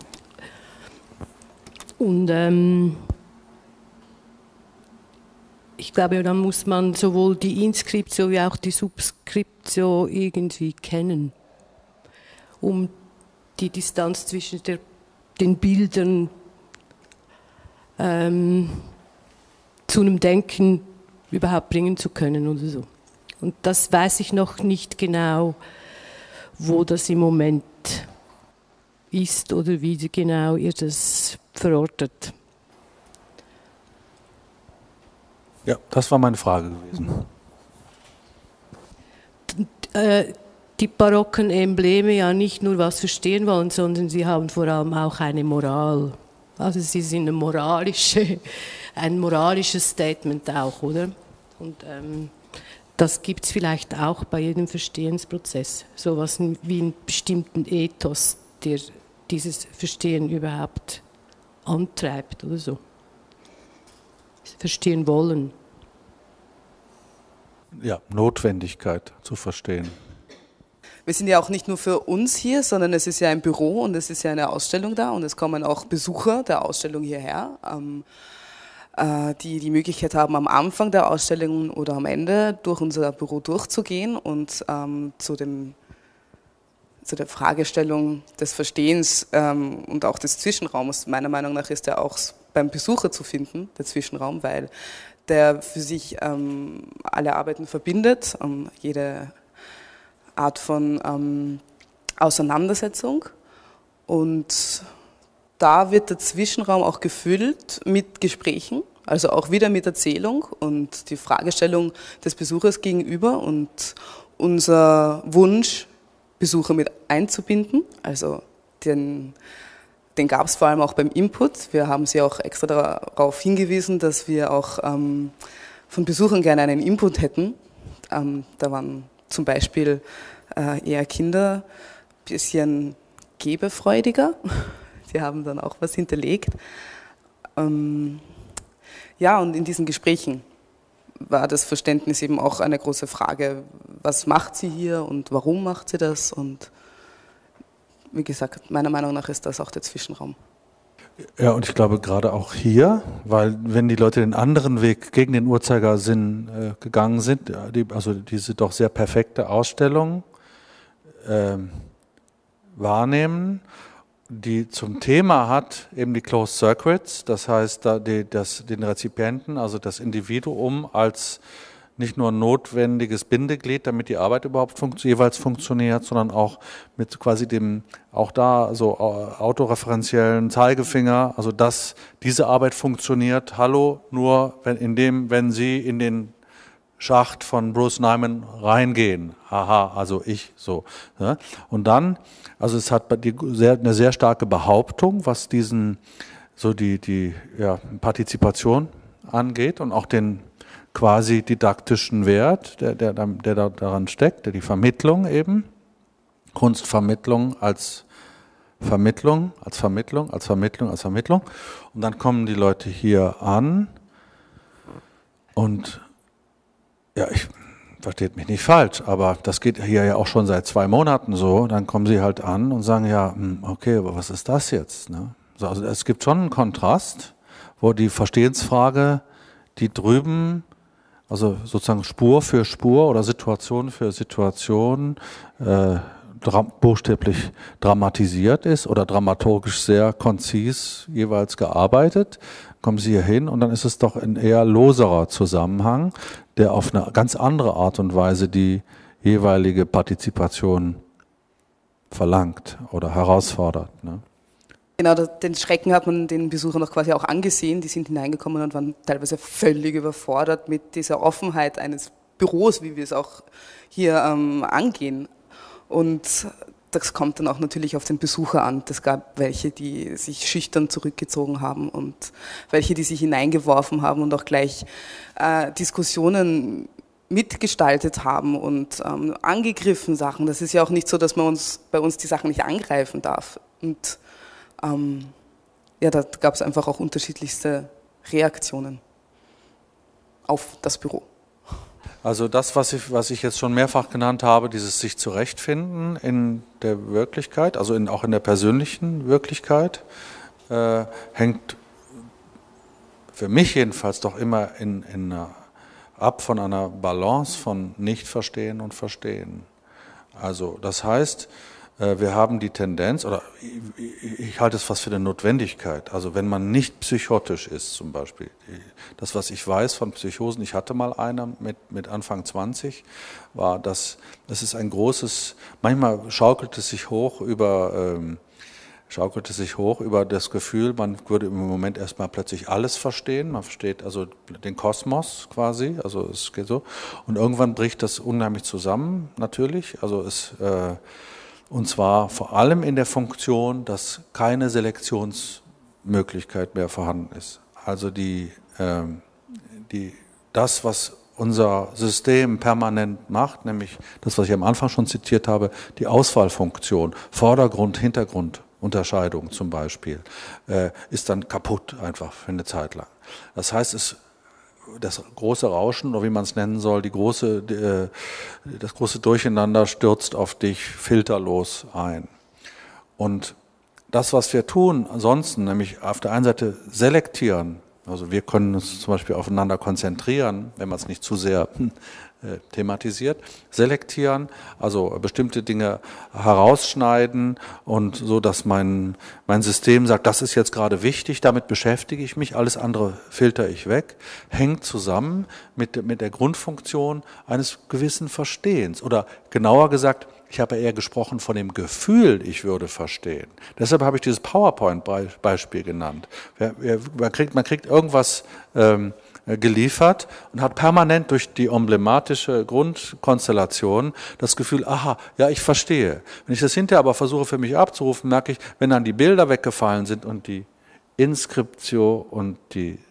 Und ich glaube, da muss man sowohl die Inskriptio wie auch die Subskriptio irgendwie kennen, um die Distanz zwischen den Bildern zu einem Denken überhaupt bringen zu können oder so. Und das weiß ich noch nicht genau, wo das im Moment ist oder wie genau ihr das verortet. Ja, das war meine Frage gewesen. Die barocken Embleme ja nicht nur was verstehen wollen, sondern sie haben vor allem auch eine Moral. Also sie sind ein moralisches Statement auch, oder? Und das gibt es vielleicht auch bei jedem Verstehensprozess. So etwas wie einen bestimmten Ethos, der dieses Verstehen überhaupt antreibt oder so. Verstehen wollen. Ja, Notwendigkeit zu verstehen. Wir sind ja auch nicht nur für uns hier, sondern es ist ja ein Büro und es ist ja eine Ausstellung da und es kommen auch Besucher der Ausstellung hierher, die die Möglichkeit haben, am Anfang der Ausstellung oder am Ende durch unser Büro durchzugehen und zu der Fragestellung des Verstehens und auch des Zwischenraums. Meiner Meinung nach ist der auch beim Besucher zu finden, der Zwischenraum, weil der für sich alle Arbeiten verbindet, jede Art von Auseinandersetzung. Und da wird der Zwischenraum auch gefüllt mit Gesprächen, also auch wieder mit Erzählung und die Fragestellung des Besuchers gegenüber und unser Wunsch, Besucher mit einzubinden. Also den gab es vor allem auch beim Input. Wir haben sie auch extra darauf hingewiesen, dass wir auch von Besuchern gerne einen Input hätten. Da waren zum Beispiel eher Kinder ein bisschen gebefreudiger. Die haben dann auch was hinterlegt. Ja, und in diesen Gesprächen war das Verständnis eben auch eine große Frage. Was macht sie hier und warum macht sie das? Und wie gesagt, meiner Meinung nach ist das auch der Zwischenraum. Ja, und ich glaube gerade auch hier, weil wenn die Leute den anderen Weg gegen den Uhrzeigersinn gegangen sind, also diese doch sehr perfekte Ausstellung wahrnehmen, die zum Thema hat eben die Closed Circuits, das heißt den Rezipienten, also das Individuum als nicht nur ein notwendiges Bindeglied, damit die Arbeit überhaupt jeweils funktioniert, sondern auch mit quasi dem, auch da so autoreferenziellen Zeigefinger, also dass diese Arbeit funktioniert, hallo, nur wenn Sie in den Schacht von Bruce Nyman reingehen. Aha, also ich so. Ja. Und dann, also es hat eine sehr starke Behauptung, was die Partizipation angeht und auch den quasi didaktischen Wert, der daran steckt, die Vermittlung eben, Kunstvermittlung als Vermittlung. Und dann kommen die Leute hier an und ja, versteht mich nicht falsch, aber das geht hier ja auch schon seit 2 Monaten so, dann kommen sie halt an und sagen, ja, okay, aber was ist das jetzt? Ne? Also es gibt schon einen Kontrast, wo die Verstehensfrage, die drüben, also sozusagen Spur für Spur oder Situation für Situation buchstäblich dramatisiert ist oder dramaturgisch sehr konzis jeweils gearbeitet, kommen Sie hier hin und dann ist es doch ein eher loserer Zusammenhang, der auf eine ganz andere Art und Weise die jeweilige Partizipation verlangt oder herausfordert. Ne? Genau, den Schrecken hat man den Besuchern noch quasi auch angesehen. Die sind hineingekommen und waren teilweise völlig überfordert mit dieser Offenheit eines Büros, wie wir es auch hier angehen. Und das kommt dann auch natürlich auf den Besucher an. Es gab welche, die sich schüchtern zurückgezogen haben und welche, die sich hineingeworfen haben und auch gleich Diskussionen mitgestaltet haben und angegriffen Sachen. Das ist ja auch nicht so, dass man bei uns die Sachen nicht angreifen darf. Und ja, da gab es einfach auch unterschiedlichste Reaktionen auf das Büro. Also das, was ich jetzt schon mehrfach genannt habe, dieses sich zurechtfinden in der Wirklichkeit, also auch in der persönlichen Wirklichkeit, hängt für mich jedenfalls doch immer in einer ab von einer Balance von Nicht-Verstehen und Verstehen. Also das heißt, wir haben die Tendenz, oder ich halte es fast für eine Notwendigkeit, also wenn man nicht psychotisch ist zum Beispiel, das was ich weiß von Psychosen, ich hatte mal eine mit Anfang 20, war, das ist ein großes, manchmal schaukelt es sich hoch über das Gefühl, man würde im Moment erstmal plötzlich alles verstehen, man versteht also den Kosmos quasi, also es geht so, und irgendwann bricht das unheimlich zusammen, natürlich, also und zwar vor allem in der Funktion, dass keine Selektionsmöglichkeit mehr vorhanden ist. Also das, was unser System permanent macht, nämlich das, was ich am Anfang schon zitiert habe, die Auswahlfunktion, Vordergrund, Hintergrundunterscheidung zum Beispiel, ist dann kaputt einfach für eine Zeit lang. Das heißt, das große Rauschen, oder wie man es nennen soll, das große Durcheinander stürzt auf dich filterlos ein. Und das, was wir tun ansonsten, nämlich auf der einen Seite selektieren, also wir können uns zum Beispiel aufeinander konzentrieren, wenn man es nicht zu sehr thematisiert, selektieren, also bestimmte Dinge herausschneiden und so, dass mein System sagt, das ist jetzt gerade wichtig, damit beschäftige ich mich, alles andere filter ich weg, hängt zusammen mit der Grundfunktion eines gewissen Verstehens. Oder genauer gesagt, ich habe eher gesprochen von dem Gefühl, ich würde verstehen. Deshalb habe ich dieses PowerPoint-Beispiel genannt. Man kriegt irgendwas geliefert und hat permanent durch die emblematische Grundkonstellation das Gefühl, aha, ja, ich verstehe. Wenn ich das hinterher aber versuche für mich abzurufen, merke ich, wenn dann die Bilder weggefallen sind und die Inskriptio und die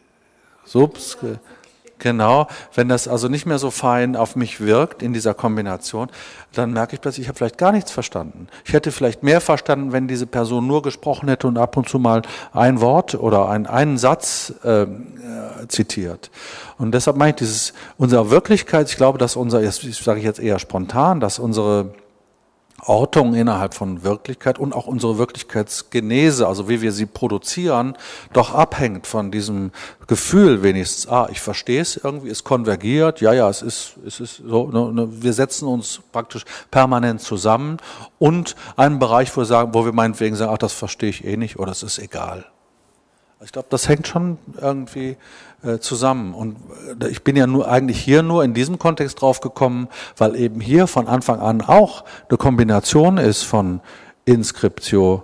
genau, wenn das also nicht mehr so fein auf mich wirkt in dieser Kombination, dann merke ich plötzlich, ich habe vielleicht gar nichts verstanden. Ich hätte vielleicht mehr verstanden, wenn diese Person nur gesprochen hätte und ab und zu mal ein Wort oder einen Satz zitiert. Und deshalb meine ich, unsere Wirklichkeit, ich glaube, dass das sage ich jetzt eher spontan, dass unsere Ortung innerhalb von Wirklichkeit und auch unsere Wirklichkeitsgenese, also wie wir sie produzieren, doch abhängt von diesem Gefühl wenigstens, ich verstehe es irgendwie, es konvergiert, es ist so, wir setzen uns praktisch permanent zusammen und einen Bereich, wo wir meinetwegen sagen, das verstehe ich eh nicht oder es ist egal. Ich glaube, das hängt schon irgendwie zusammen. Und ich bin ja eigentlich hier nur in diesem Kontext drauf gekommen, weil eben hier von Anfang an auch eine Kombination ist von Inskriptio,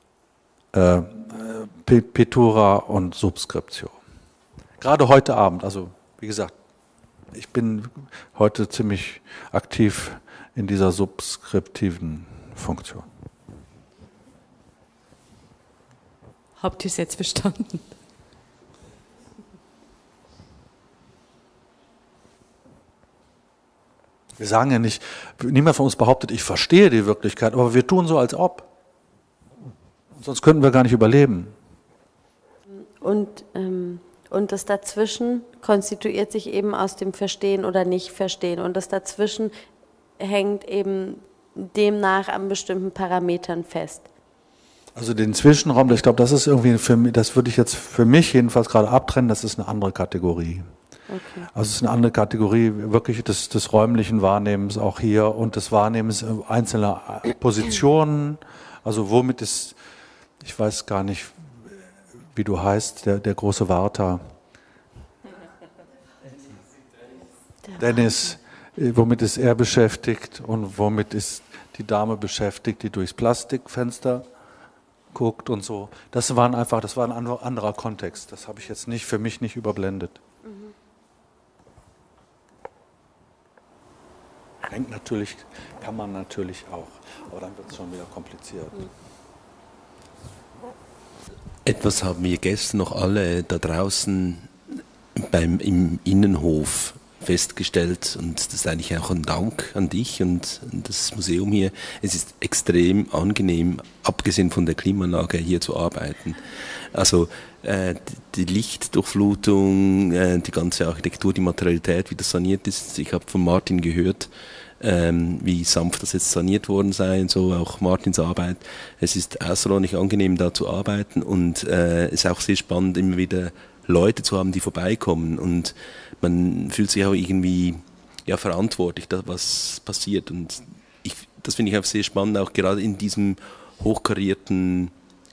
Pettura und Subskriptio. Gerade heute Abend, also wie gesagt, ich bin heute ziemlich aktiv in dieser subskriptiven Funktion. Habt ihr es jetzt verstanden? Wir sagen ja nicht, niemand von uns behauptet, ich verstehe die Wirklichkeit, aber wir tun so, als ob. Sonst könnten wir gar nicht überleben. Und das Dazwischen konstituiert sich eben aus dem Verstehen oder Nicht-Verstehen. Und das Dazwischen hängt eben demnach an bestimmten Parametern fest. Also den Zwischenraum, ich glaube, das ist irgendwie, das würde ich jetzt für mich jedenfalls gerade abtrennen, das ist eine andere Kategorie. Okay. Also es ist eine andere Kategorie wirklich des räumlichen Wahrnehmens auch hier und des Wahrnehmens einzelner Positionen. Also womit ist, ich weiß gar nicht, wie du heißt, der große Warter. Dennis, womit ist er beschäftigt und womit ist die Dame beschäftigt, die durchs Plastikfenster guckt und so. Das war ein anderer Kontext. Das habe ich jetzt für mich nicht überblendet. Kann man natürlich auch, aber dann wird es schon wieder kompliziert. Etwas haben wir gestern noch alle da draußen im Innenhof festgestellt und das ist eigentlich auch ein Dank an dich und das Museum hier. Es ist extrem angenehm, abgesehen von der Klimaanlage, hier zu arbeiten. Also die Lichtdurchflutung, die ganze Architektur, die Materialität, wie das saniert ist. Ich habe von Martin gehört, wie sanft das jetzt saniert worden sei und so, auch Martins Arbeit. Es ist außerordentlich angenehm, da zu arbeiten und es ist auch sehr spannend, immer wieder Leute zu haben, die vorbeikommen und man fühlt sich auch irgendwie verantwortlich, was passiert und das finde ich auch sehr spannend, auch gerade in diesem hochkarierten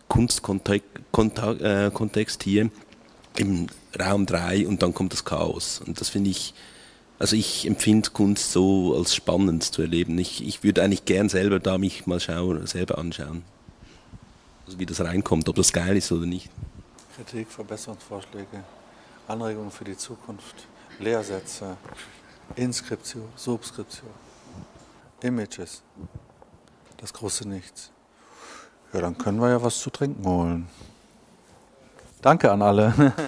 Kunstkontext hier im Raum 3 und dann kommt das Chaos und das finde ich, also ich empfinde Kunst so als spannend zu erleben. Ich würde eigentlich gern selber da mich mal selber anschauen, also wie das reinkommt, ob das geil ist oder nicht. Kritik, Verbesserungsvorschläge, Anregungen für die Zukunft, Lehrsätze, Inskription, Subskription, Images, das große Nichts. Ja, dann können wir ja was zu trinken holen. Danke an alle.